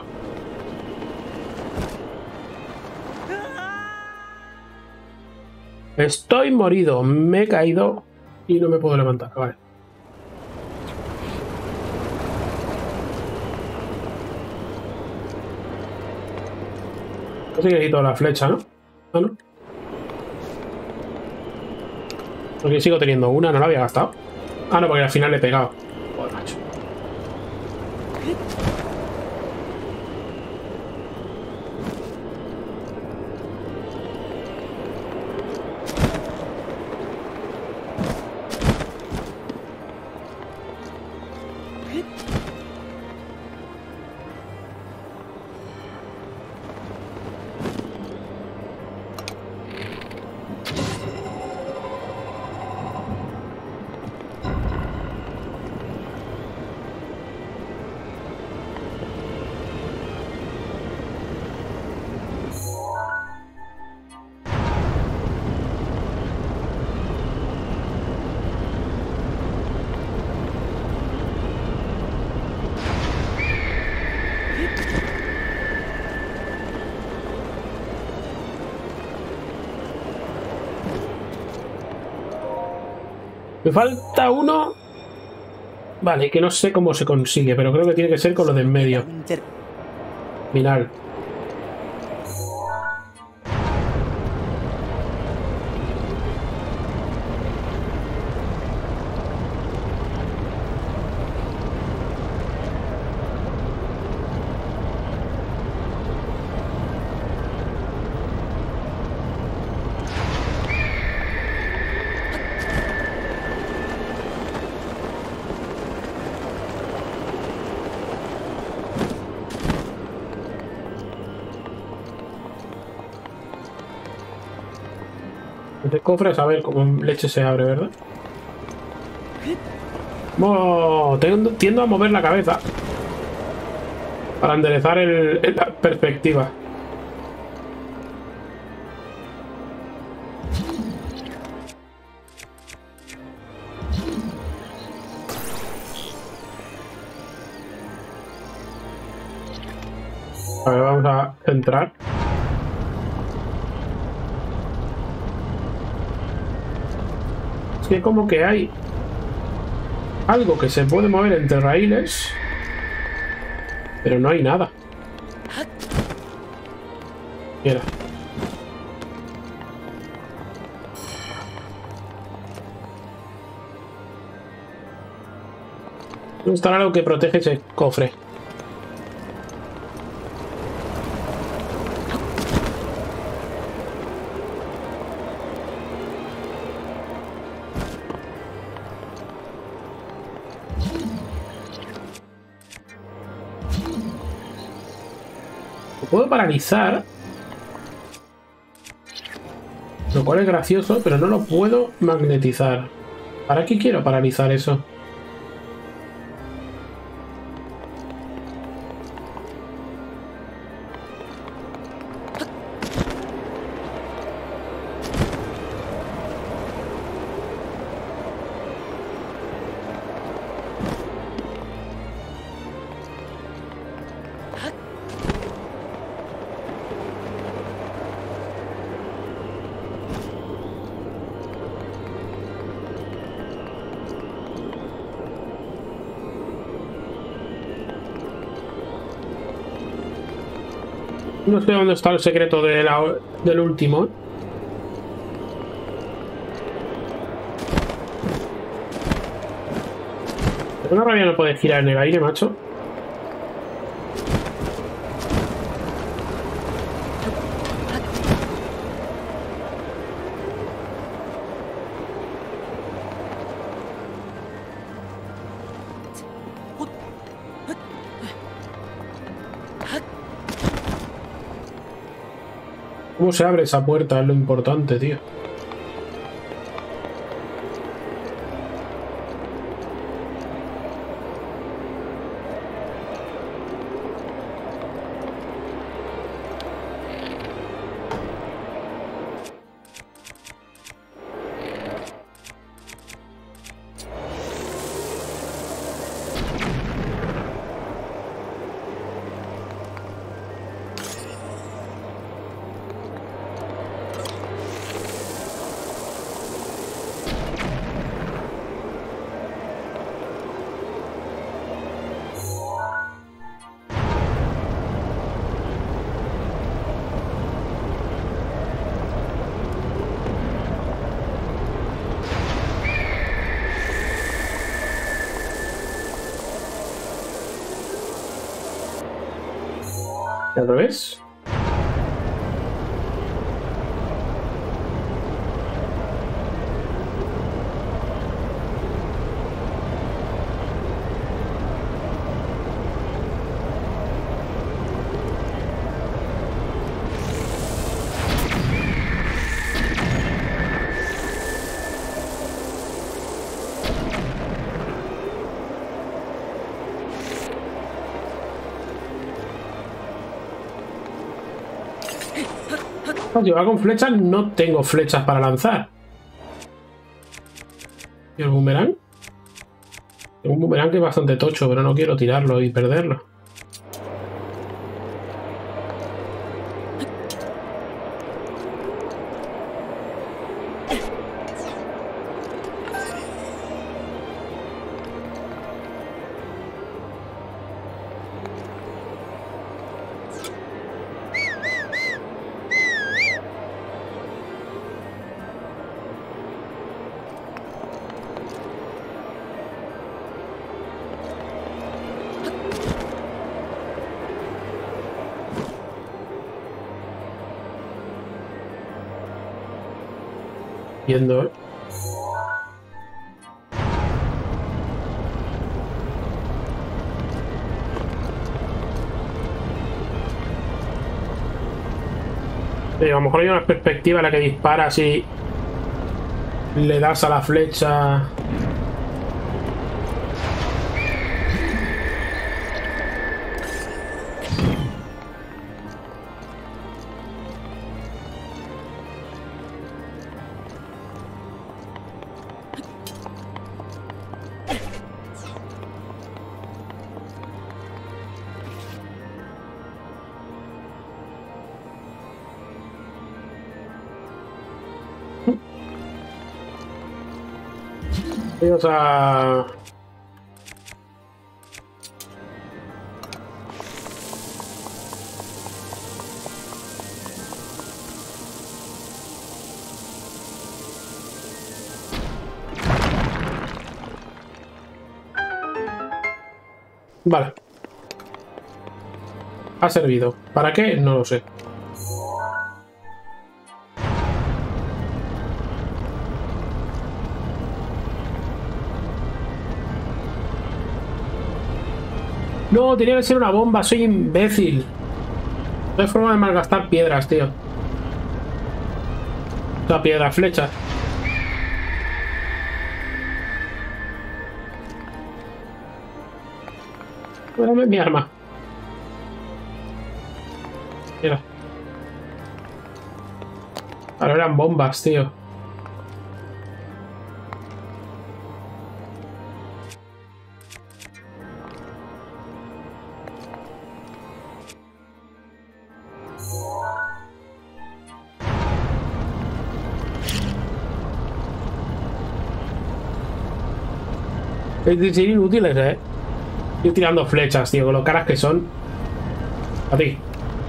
Estoy morido. Me he caído y no me puedo levantar. Vale. Así que quito la flecha, ¿no? Ah, ¿no? Porque sigo teniendo una, no la había gastado. Ah, no, porque al final le he pegado. Joder, macho. Me falta uno. Vale, que no sé cómo se consigue, pero creo que tiene que ser con lo de en medio. Mirar. Este cofre, a ver cómo leche se abre, ¿verdad? Oh, tiendo, tiendo a mover la cabeza para enderezar el, el, la perspectiva. A ver, vamos a entrar. Es que como que hay algo que se puede mover entre raíles, pero no hay nada. Mira. Debe estar algo que protege ese cofre. Lo puedo paralizar, lo cual es gracioso, pero no lo puedo magnetizar. ¿Para qué quiero paralizar eso? No sé dónde está el secreto de la, del último. Pero una rabia no puede girar en el aire, macho. ¿Cómo se abre esa puerta? Es lo importante, tío. ¿Al revés? Si va con flechas, no tengo flechas para lanzar. ¿Y el boomerang? Tengo un boomerang que es bastante tocho, pero no quiero tirarlo y perderlo. Viendo, ¿eh? Sí, a lo mejor hay una perspectiva en la que disparas y le das a la flecha. Vamos a... Vale. Ha servido. ¿Para qué? No lo sé. No, tenía que ser una bomba, soy imbécil. No hay forma de malgastar piedras, tío. O sea, piedras, flechas. Dame mi arma. Mira. Ahora eran bombas, tío. Es decir, inútiles, eh. Estoy tirando flechas, tío, con lo caras que son. A ti.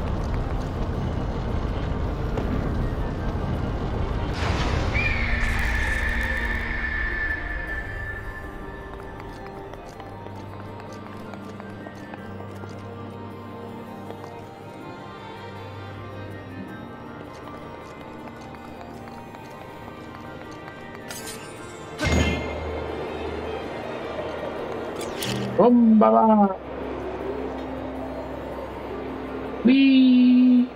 ¡Bomba va! ¡Uy!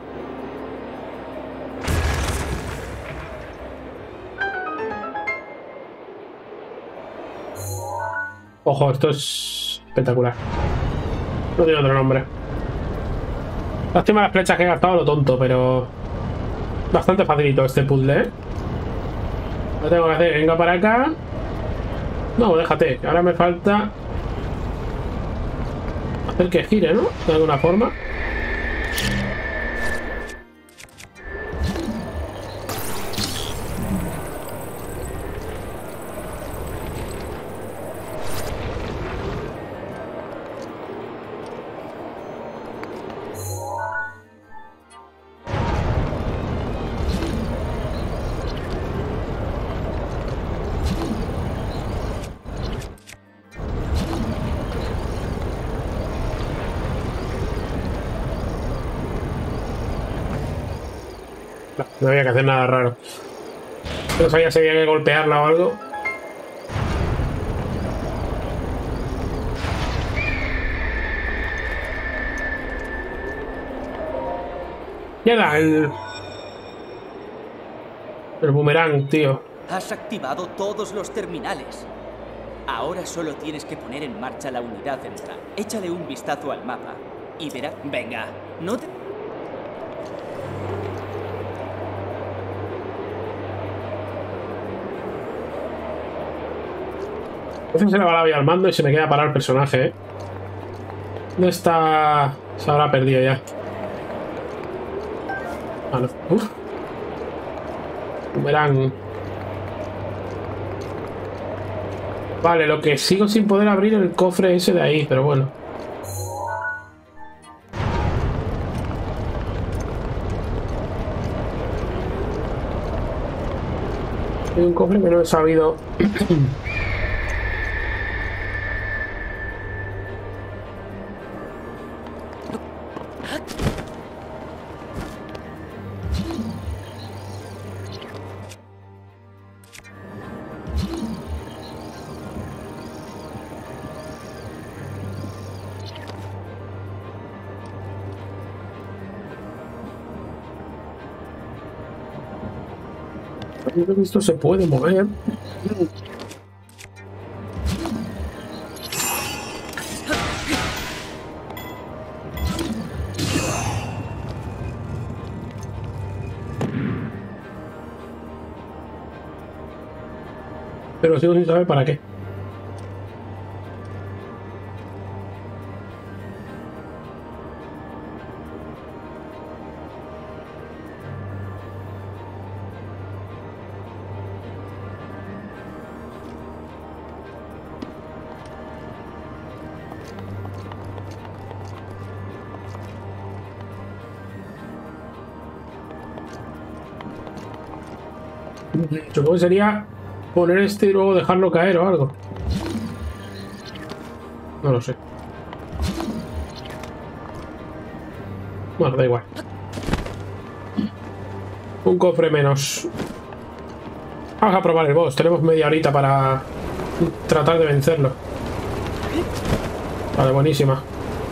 Ojo, esto es espectacular. No tiene otro nombre. Lástima las flechas que he gastado a lo tonto, pero... Bastante facilito este puzzle, ¿eh? Lo tengo que hacer. Venga para acá. No, déjate. Ahora me falta... hacer que gire, ¿no? De alguna forma. No, no había que hacer nada raro. No sabía si había que golpearla o algo. Ya da el... El boomerang, tío. Has activado todos los terminales. Ahora solo tienes que poner en marcha la unidad central. Échale un vistazo al mapa y verás... Venga, no te... A veces se le va la vida al mando y se me queda parado el personaje, ¿eh? ¿Dónde está? Se habrá perdido ya. Ah, no. Uf. Boomerang. Vale, lo que sigo sin poder abrir el cofre ese de ahí, pero bueno. Hay un cofre que no he sabido. Yo creo que esto se puede mover. Pero sigo sin saber para qué. Supongo que sería poner este y luego dejarlo caer o algo. No lo sé. Bueno, da igual. Un cofre menos. Vamos a probar el boss. Tenemos media horita para tratar de vencerlo. Vale, buenísima.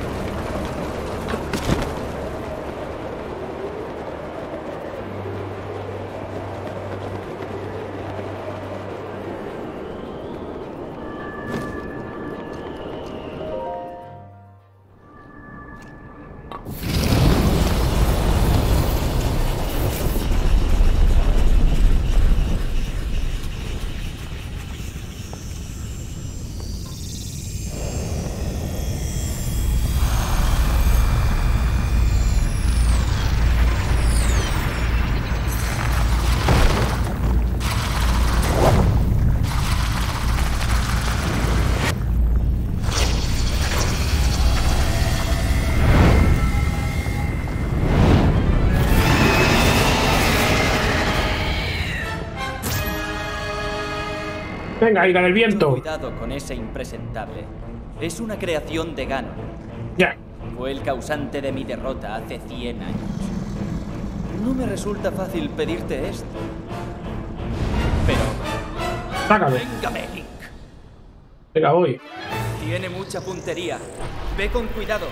Venga, ira del viento. Cuidado con ese impresentable. Es una creación de Ganon. Ya. Fue el causante de mi derrota hace cien años. No me resulta fácil pedirte esto. Pero... Sácame. Véngame, Link. Venga, voy. Tiene mucha puntería. Ve con cuidado.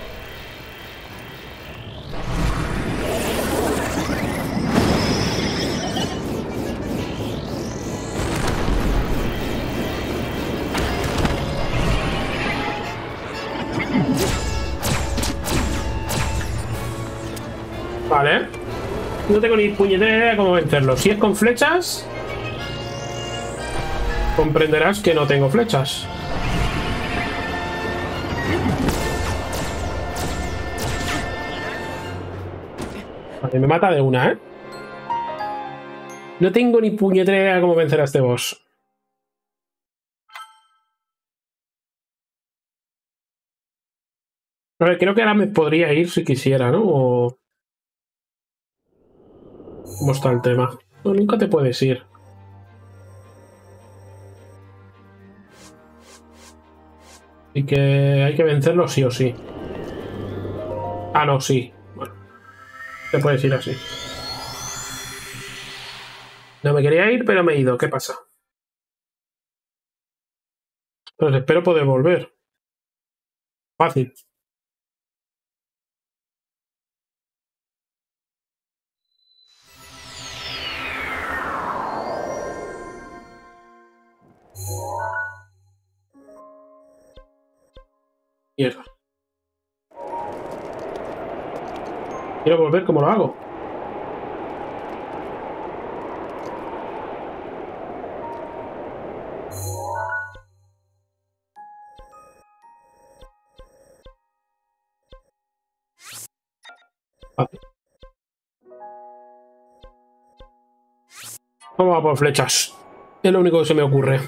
Vale. No tengo ni puñetera idea de cómo vencerlo. Si es con flechas, comprenderás que no tengo flechas. Vale, me mata de una, ¿eh? No tengo ni puñetera idea de cómo vencer a este boss. A ver, creo que ahora me podría ir si quisiera, ¿no? O... ¿Cómo está el tema? No, nunca te puedes ir. Así que hay que vencerlo sí o sí. Ah, no, sí. Bueno, te puedes ir así. No me quería ir, pero me he ido. ¿Qué pasa? Pues espero poder volver. Fácil. Mierda. Quiero volver, ¿cómo lo hago? Fácil. Vamos a por flechas. Es lo único que se me ocurre.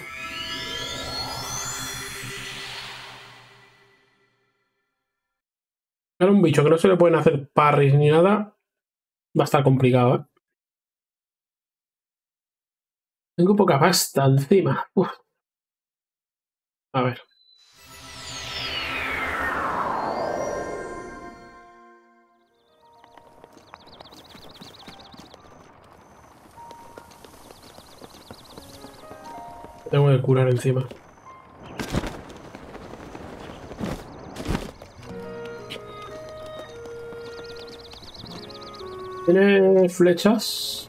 Era un bicho que no se le pueden hacer parries ni nada. Va a estar complicado, ¿eh? Tengo poca pasta encima. Uf. A ver. Tengo que curar encima. ¿Tiene flechas?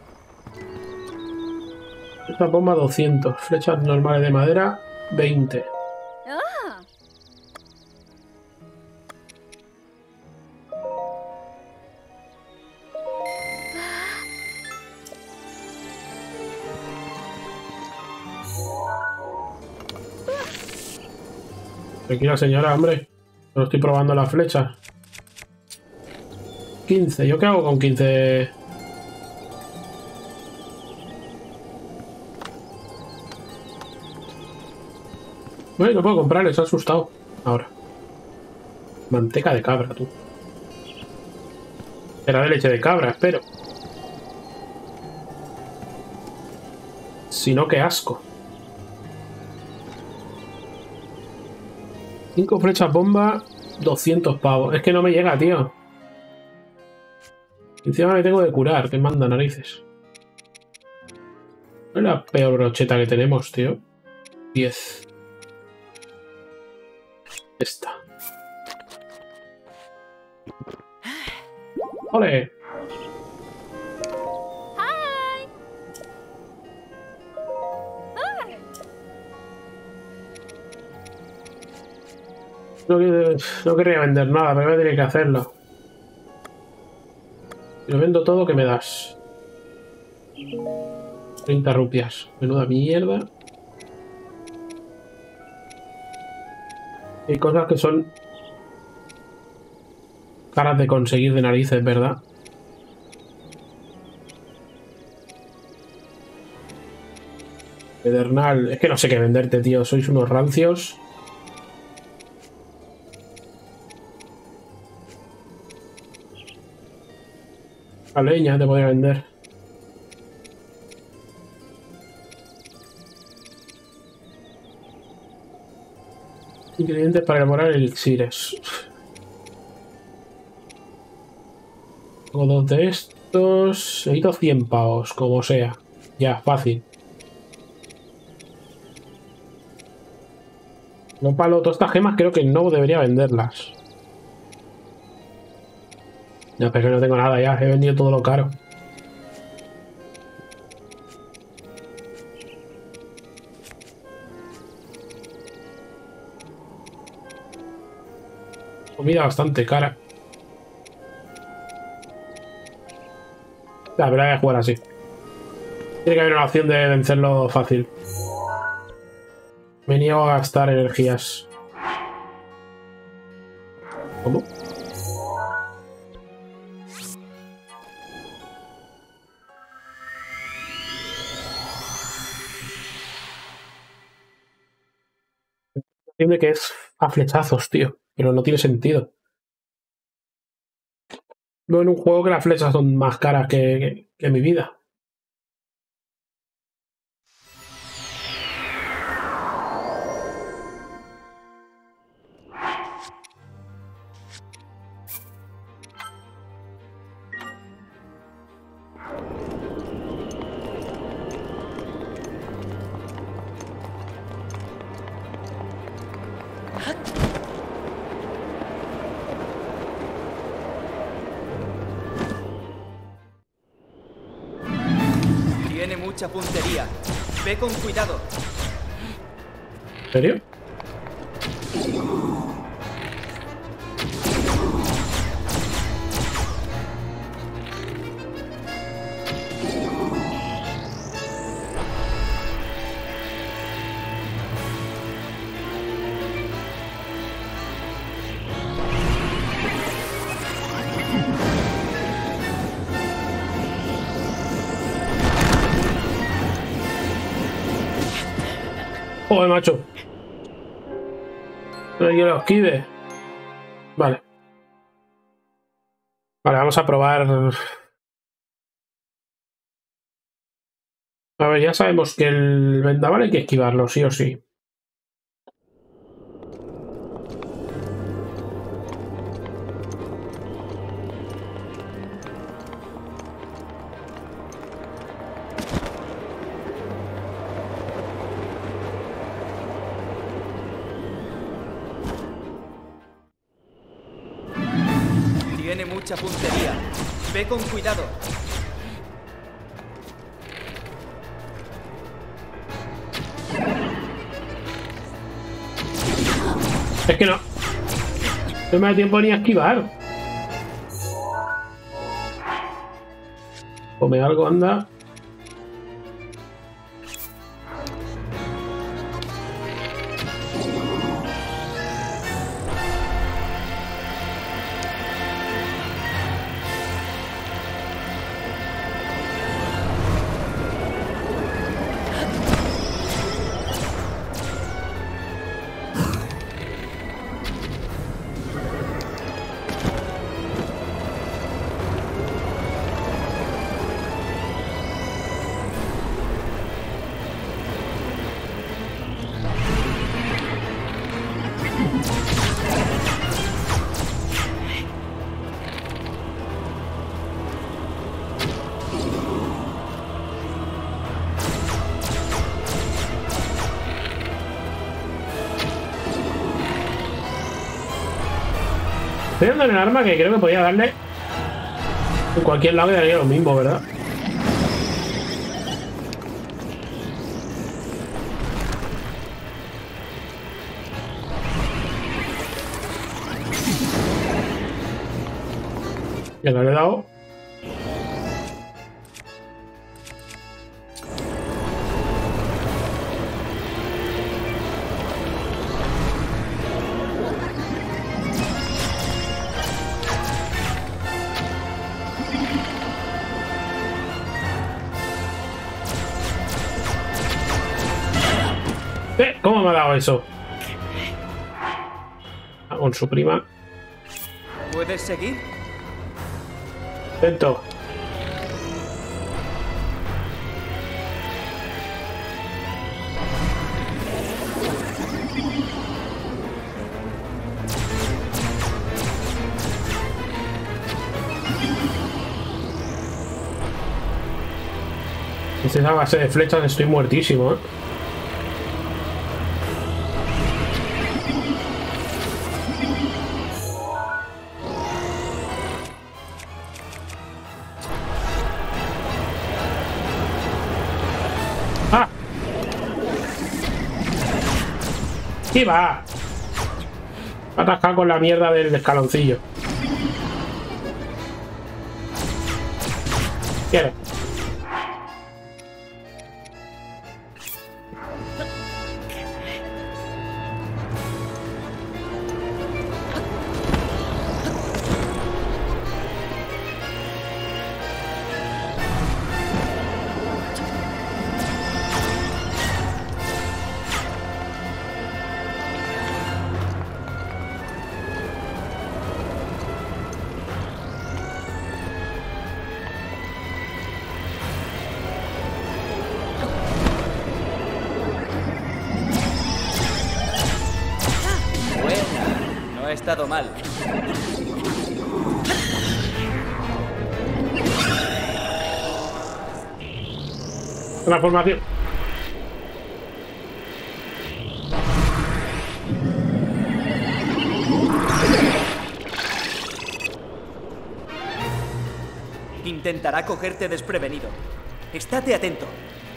Esta bomba doscientos. Flechas normales de madera veinte. Ah. Tranquila señora, hombre. Solo estoy probando las flechas. quince. ¿Yo qué hago con quince? Bueno, no puedo comprar, les ha asustado. Ahora. Manteca de cabra, tú. Era de leche de cabra, espero. Si no, qué asco. Cinco flechas bomba, doscientos pavos. Es que no me llega, tío. Encima me tengo que curar, que manda narices. No es la peor brocheta que tenemos, tío. diez. Esta. ¡Ole! Hi. Hi. No, no querría vender nada, pero voy a tener que hacerlo. Si lo vendo todo, ¿qué me das? treinta rupias. Menuda mierda. Hay cosas que son caras de conseguir de narices, ¿verdad? Pedernal. Es que no sé qué venderte, tío. Sois unos rancios. La leña te podría vender. Ingredientes para elaborar elixires. Tengo dos de estos. Necesito cien pavos, como sea. Ya, fácil. No palo, todas estas gemas creo que no debería venderlas. Ya, pero que no tengo nada ya. He vendido todo lo caro. Comida bastante cara. La verdad es que jugar así. Tiene que haber una opción de vencerlo fácil. Me niego a gastar energías. ¿Cómo? Entiende que es a flechazos, tío. Pero no tiene sentido. No en un juego que las flechas son más caras que, que, que mi vida. mucha puntería. Ve con cuidado. ¿En serio? Joder, macho. No hay que lo esquive. Vale. Vale, vamos a probar. A ver, ya sabemos que el vendaval hay que esquivarlo, sí o sí. Tiene mucha puntería. Ve con cuidado. Es que no. No me da tiempo ni a esquivar. Come algo, anda. Estoy dando en el arma que creo que podía darle en cualquier lado, que daría lo mismo, ¿verdad? Ya no le he dado. ¿Eh? ¿Cómo me ha dado eso? Ah, con su prima. ¿Puedes seguir? Intento. Es esa base de flechas, estoy muertísimo, ¿eh? ¡Ah! ¡Sí va! Atascar con la mierda del escaloncillo. ¿Quieres? No ha estado mal. Transformación. Intentará cogerte desprevenido. Estate atento.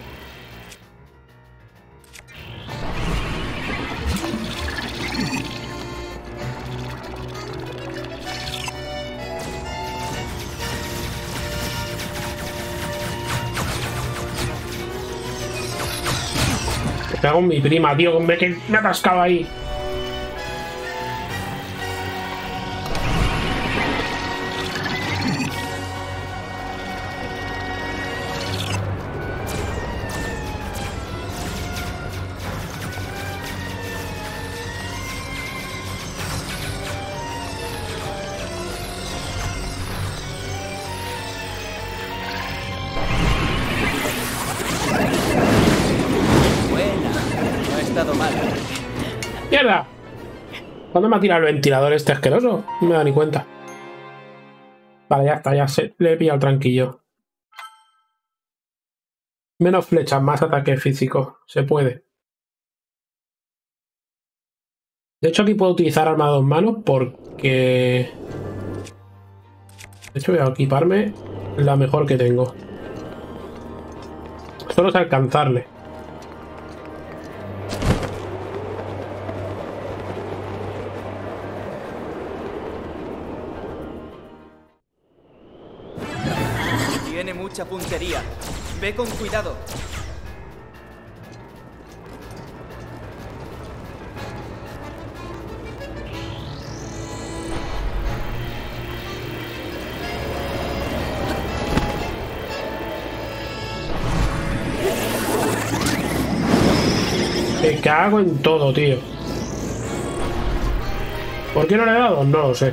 Me cago en mi prima, tío. Me, que me ha atascado ahí. ¡Mierda! ¿Cuándo me ha tirado el ventilador este asqueroso? No me da ni cuenta. Vale, ya está, ya se, le he pillado el tranquillo. Menos flechas, más ataque físico. Se puede. De hecho, aquí puedo utilizar arma a dos manos porque... De hecho, voy a equiparme la mejor que tengo. Solo es alcanzarle. Tiene mucha puntería. Ve con cuidado. Me cago en todo, tío. ¿Por qué no le he dado? No lo sé.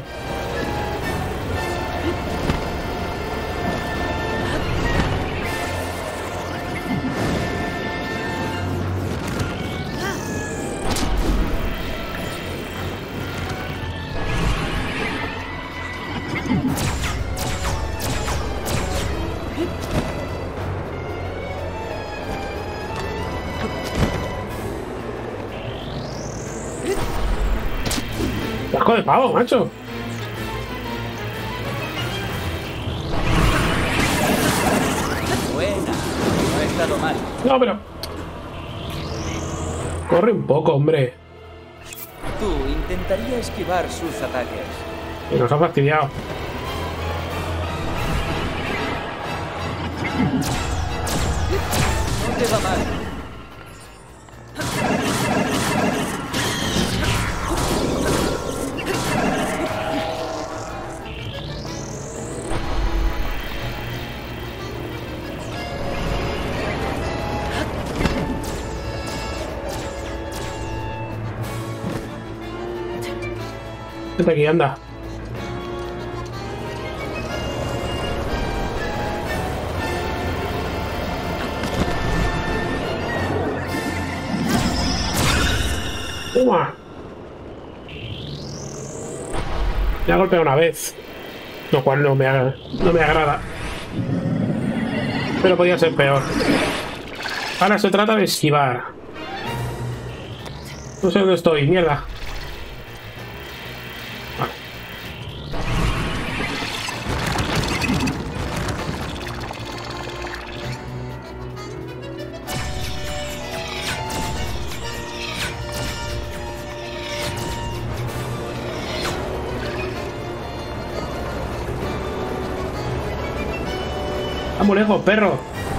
¡Casco de pavo, macho! Buena. No ha estado mal. No, pero... Corre un poco, hombre. Tú intentaría esquivar sus ataques. Y nos ha fastidiado. No te va mal. Vete aquí, anda. ¡Toma! Me ha golpeado una vez, lo cual no me, ha, no me agrada. Pero podía ser peor. Ahora se trata de esquivar. No sé dónde estoy, mierda. Vale. Está muy lejos, perro.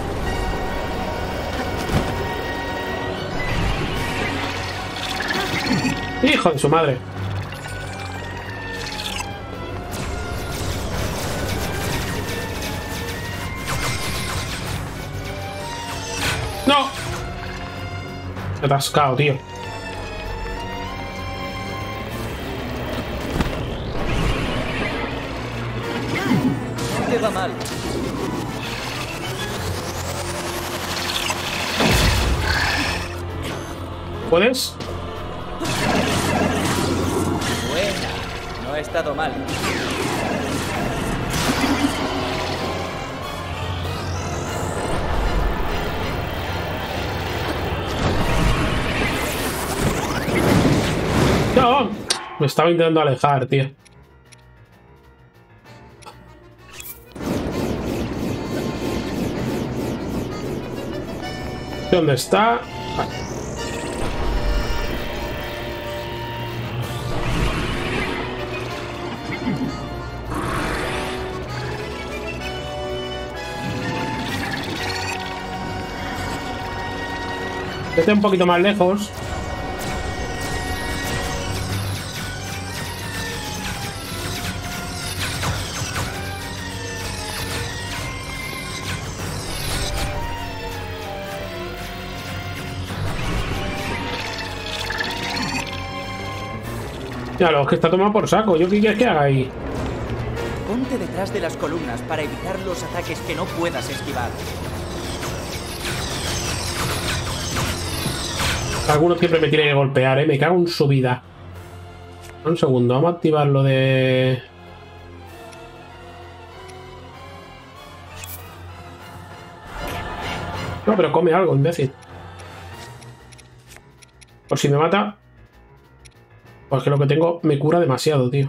Hijo de su madre. No. Me he atascado, tío. No te va mal. ¿Puedes? Buena. No ha estado mal. No. Me estaba intentando alejar, tío. ¿Dónde está? Vale. Vete un poquito más lejos. Claro, es que está tomado por saco. ¿Yo qué quieres que haga ahí? Ponte detrás de las columnas para evitar los ataques que no puedas esquivar. Algunos siempre me tienen que golpear, ¿eh? Me cago en su vida. Un segundo, vamos a activar lo de... No, pero come algo, imbécil. Por si me mata... Porque lo que tengo me cura demasiado, tío.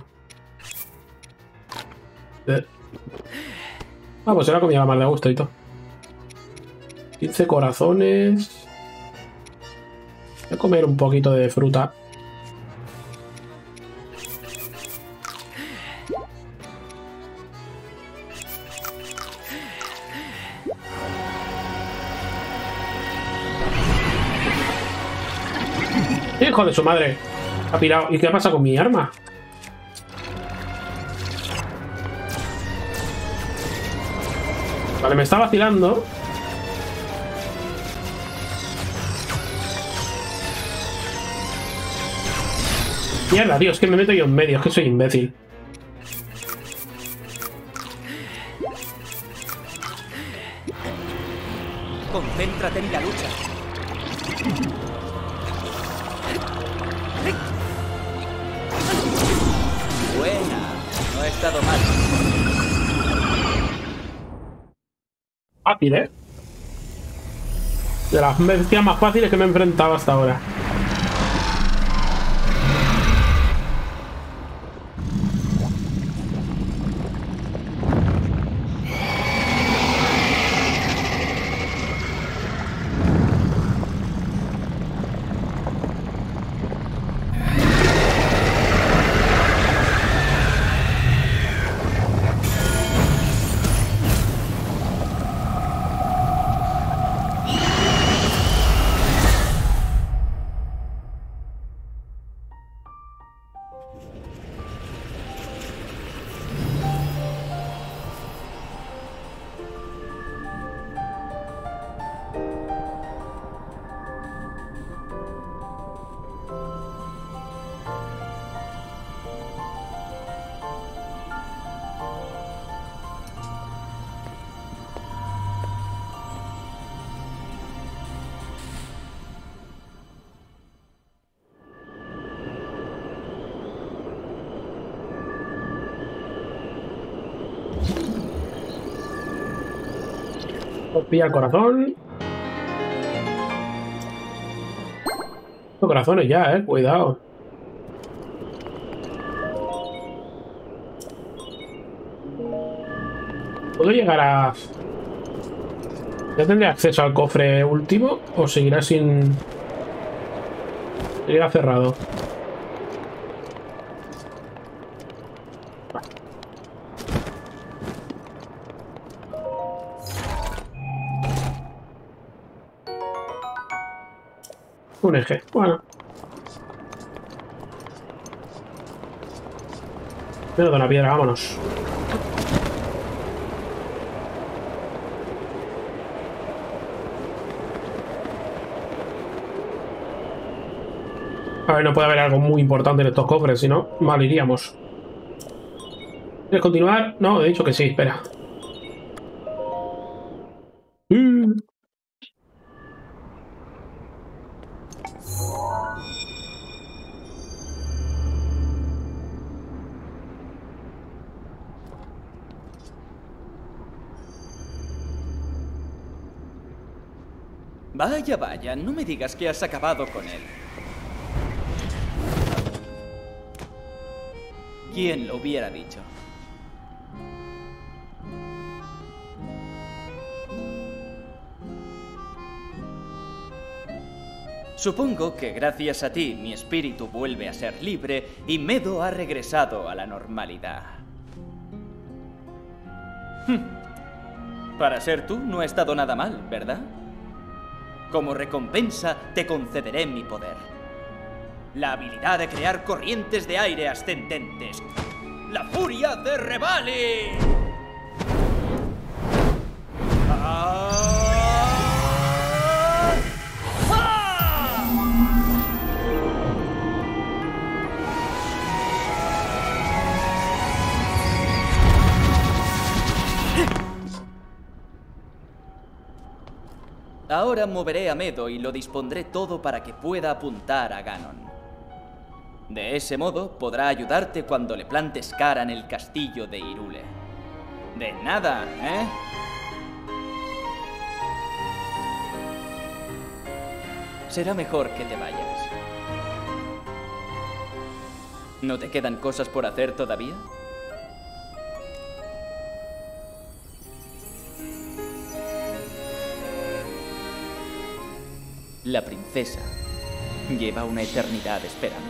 Eh. Ah, pues era comida más de gusto y todo. quince corazones... Voy a comer un poquito de fruta. ¡Hijo de su madre! Ha pirado. ¿Y qué pasa con mi arma? Vale, me está vacilando. Mierda, tío, es que me meto yo en medio, es que soy imbécil. Concéntrate en la lucha. Buena, no ha estado mal. Fácil, ¿eh? De las bestias más fáciles que me he enfrentado hasta ahora. Os pilla el corazón. Los corazones ya, eh. Cuidado. ¿Puedo llegar a...? ¿Ya tendré acceso al cofre último? ¿O seguirá sin...? Seguirá cerrado. Un eje. Bueno. Menos de una piedra, vámonos. A ver, no puede haber algo muy importante en estos cofres, si no, mal iríamos. ¿Quieres continuar? No, he dicho que sí, espera. Mm. Vaya, vaya, no me digas que has acabado con él. ¿Quién lo hubiera dicho? Supongo que gracias a ti mi espíritu vuelve a ser libre y Medo ha regresado a la normalidad. Hm. Para ser tú no ha estado nada mal, ¿verdad? Como recompensa, te concederé mi poder. La habilidad de crear corrientes de aire ascendentes. ¡La furia de Revali! ¡Ah! ¡Ah! Ahora moveré a Medo y lo dispondré todo para que pueda apuntar a Ganon. De ese modo podrá ayudarte cuando le plantes cara en el castillo de Hyrule. De nada, ¿eh? Será mejor que te vayas. ¿No te quedan cosas por hacer todavía? La princesa lleva una eternidad esperando.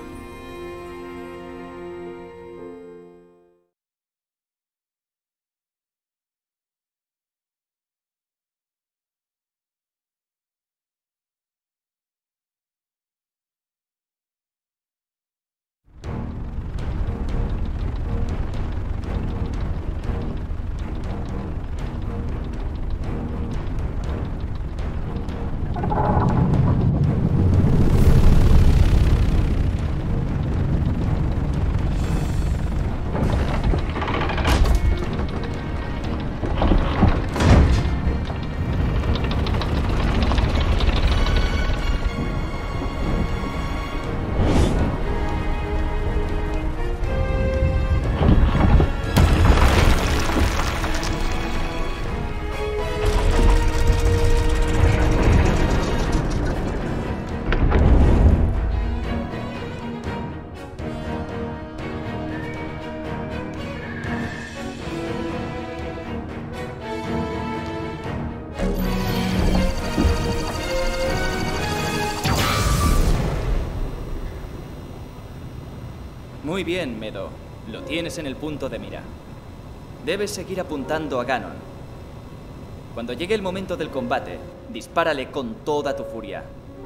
Muy bien, Medo. Lo tienes en el punto de mira. Debes seguir apuntando a Ganon. Cuando llegue el momento del combate, dispárale con toda tu furia.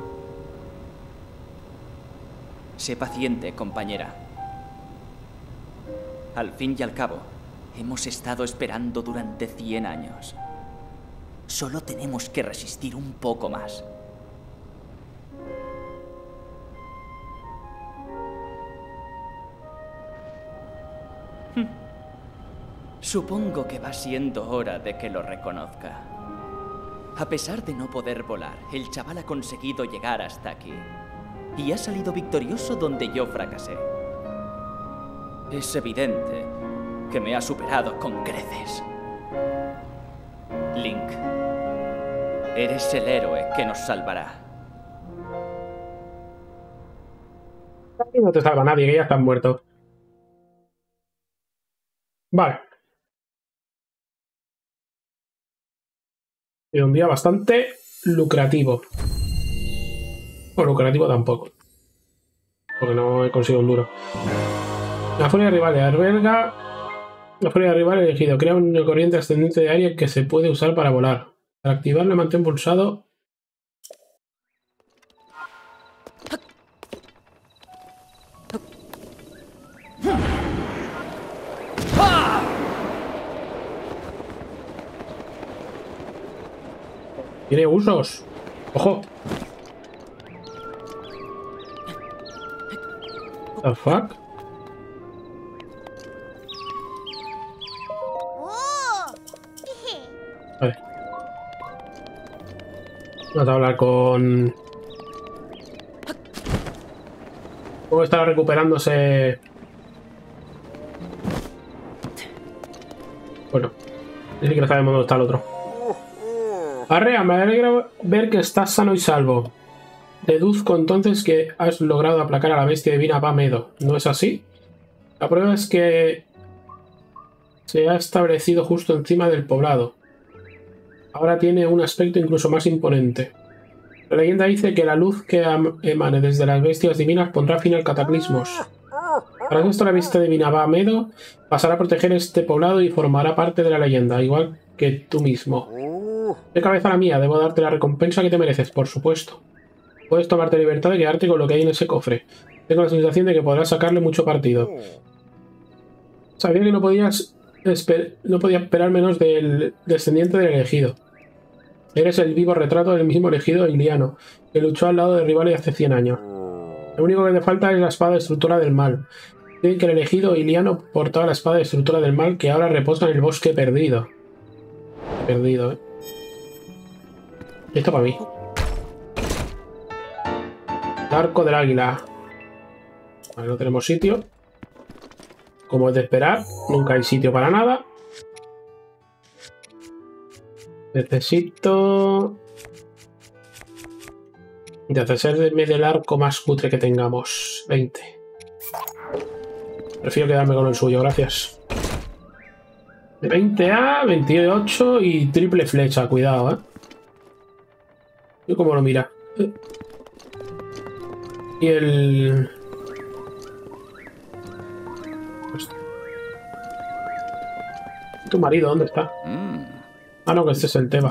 Sé paciente, compañera. Al fin y al cabo, hemos estado esperando durante cien años. Solo tenemos que resistir un poco más. Supongo que va siendo hora de que lo reconozca. A pesar de no poder volar, el chaval ha conseguido llegar hasta aquí. Y ha salido victorioso donde yo fracasé. Es evidente que me ha superado con creces. Link, eres el héroe que nos salvará. Aquí no te salva nadie, que ya están muertos. Vale. Y un día bastante lucrativo. O lucrativo tampoco. Porque no he conseguido un duro. La furia rival alberga. La furia rival elegido. Crea una corriente ascendente de aire que se puede usar para volar. Para activarlo, mantén pulsado. Tiene usos. Ojo. What the fuck? Vale. Vamos a hablar con... ¿Cómo está recuperándose? Bueno, ni siquiera sabemos dónde está el otro. Arrea, me alegra ver que estás sano y salvo. Deduzco entonces que has logrado aplacar a la bestia divina Ba Medo, ¿no es así? La prueba es que se ha establecido justo encima del poblado. Ahora tiene un aspecto incluso más imponente. La leyenda dice que la luz que emane desde las bestias divinas pondrá fin al cataclismos. Para esto la bestia divina Ba Medo pasará a proteger este poblado y formará parte de la leyenda, igual que tú mismo. De cabeza la mía, debo darte la recompensa que te mereces, por supuesto. Puedes tomarte libertad de quedarte con lo que hay en ese cofre. Tengo la sensación de que podrás sacarle mucho partido. Sabía que no podías no podía esperar menos del descendiente del elegido. Eres el vivo retrato del mismo elegido Iliano, que luchó al lado de rivales hace cien años. Lo único que te falta es la espada de estructura del mal. Dicen que el elegido Iliano portaba la espada de estructura del mal que ahora reposa en el bosque perdido. Perdido, ¿eh? Esto para mí. El arco del águila. Vale, no tenemos sitio. Como es de esperar, nunca hay sitio para nada. Necesito... de hacerme del arco más cutre que tengamos. veinte. Prefiero quedarme con el suyo, gracias. De veinte a veintiocho y triple flecha, cuidado, ¿eh? ¿Y cómo lo mira? Y el... ¿Tu marido dónde está? Ah, no, que este es el tema.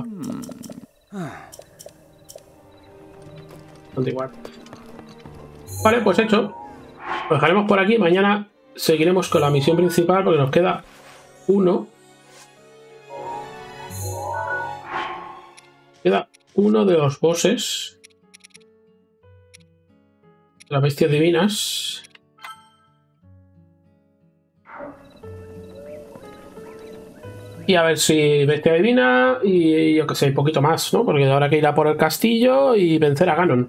Igual. Vale, pues hecho. Lo dejaremos por aquí. Mañana seguiremos con la misión principal porque nos queda uno. Queda uno de los bosses. Las bestias divinas. Y a ver si bestia divina y yo que sé, un poquito más, ¿no? Porque ahora que ir a por el castillo y vencer a Ganon.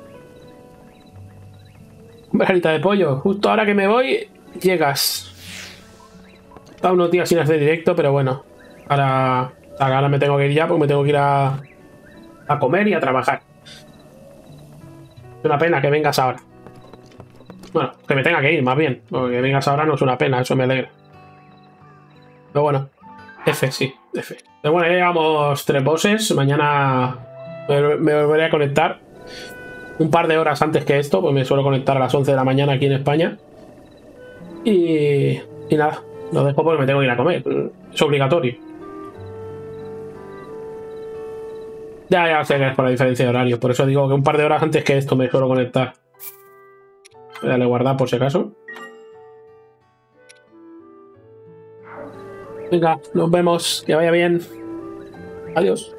Barrita de pollo. Justo ahora que me voy, llegas. He estado unos días sin hacer directo, pero bueno. Ahora, ahora me tengo que ir ya porque me tengo que ir a, a comer y a trabajar. Es una pena que vengas ahora. Bueno, que me tenga que ir, más bien. Porque que vengas ahora no es una pena, eso me alegra. Pero bueno. F, sí, F. Pero bueno, ya llevamos tres bosses. Mañana me, me volveré a conectar un par de horas antes que esto, pues me suelo conectar a las once de la mañana aquí en España. Y, y nada, lo dejo porque me tengo que ir a comer. Es obligatorio. Ya, ya sé que es por la diferencia de horario. Por eso digo que un par de horas antes que esto me suelo conectar. Voy a darle guardar por si acaso. Venga, nos vemos. Que vaya bien. Adiós.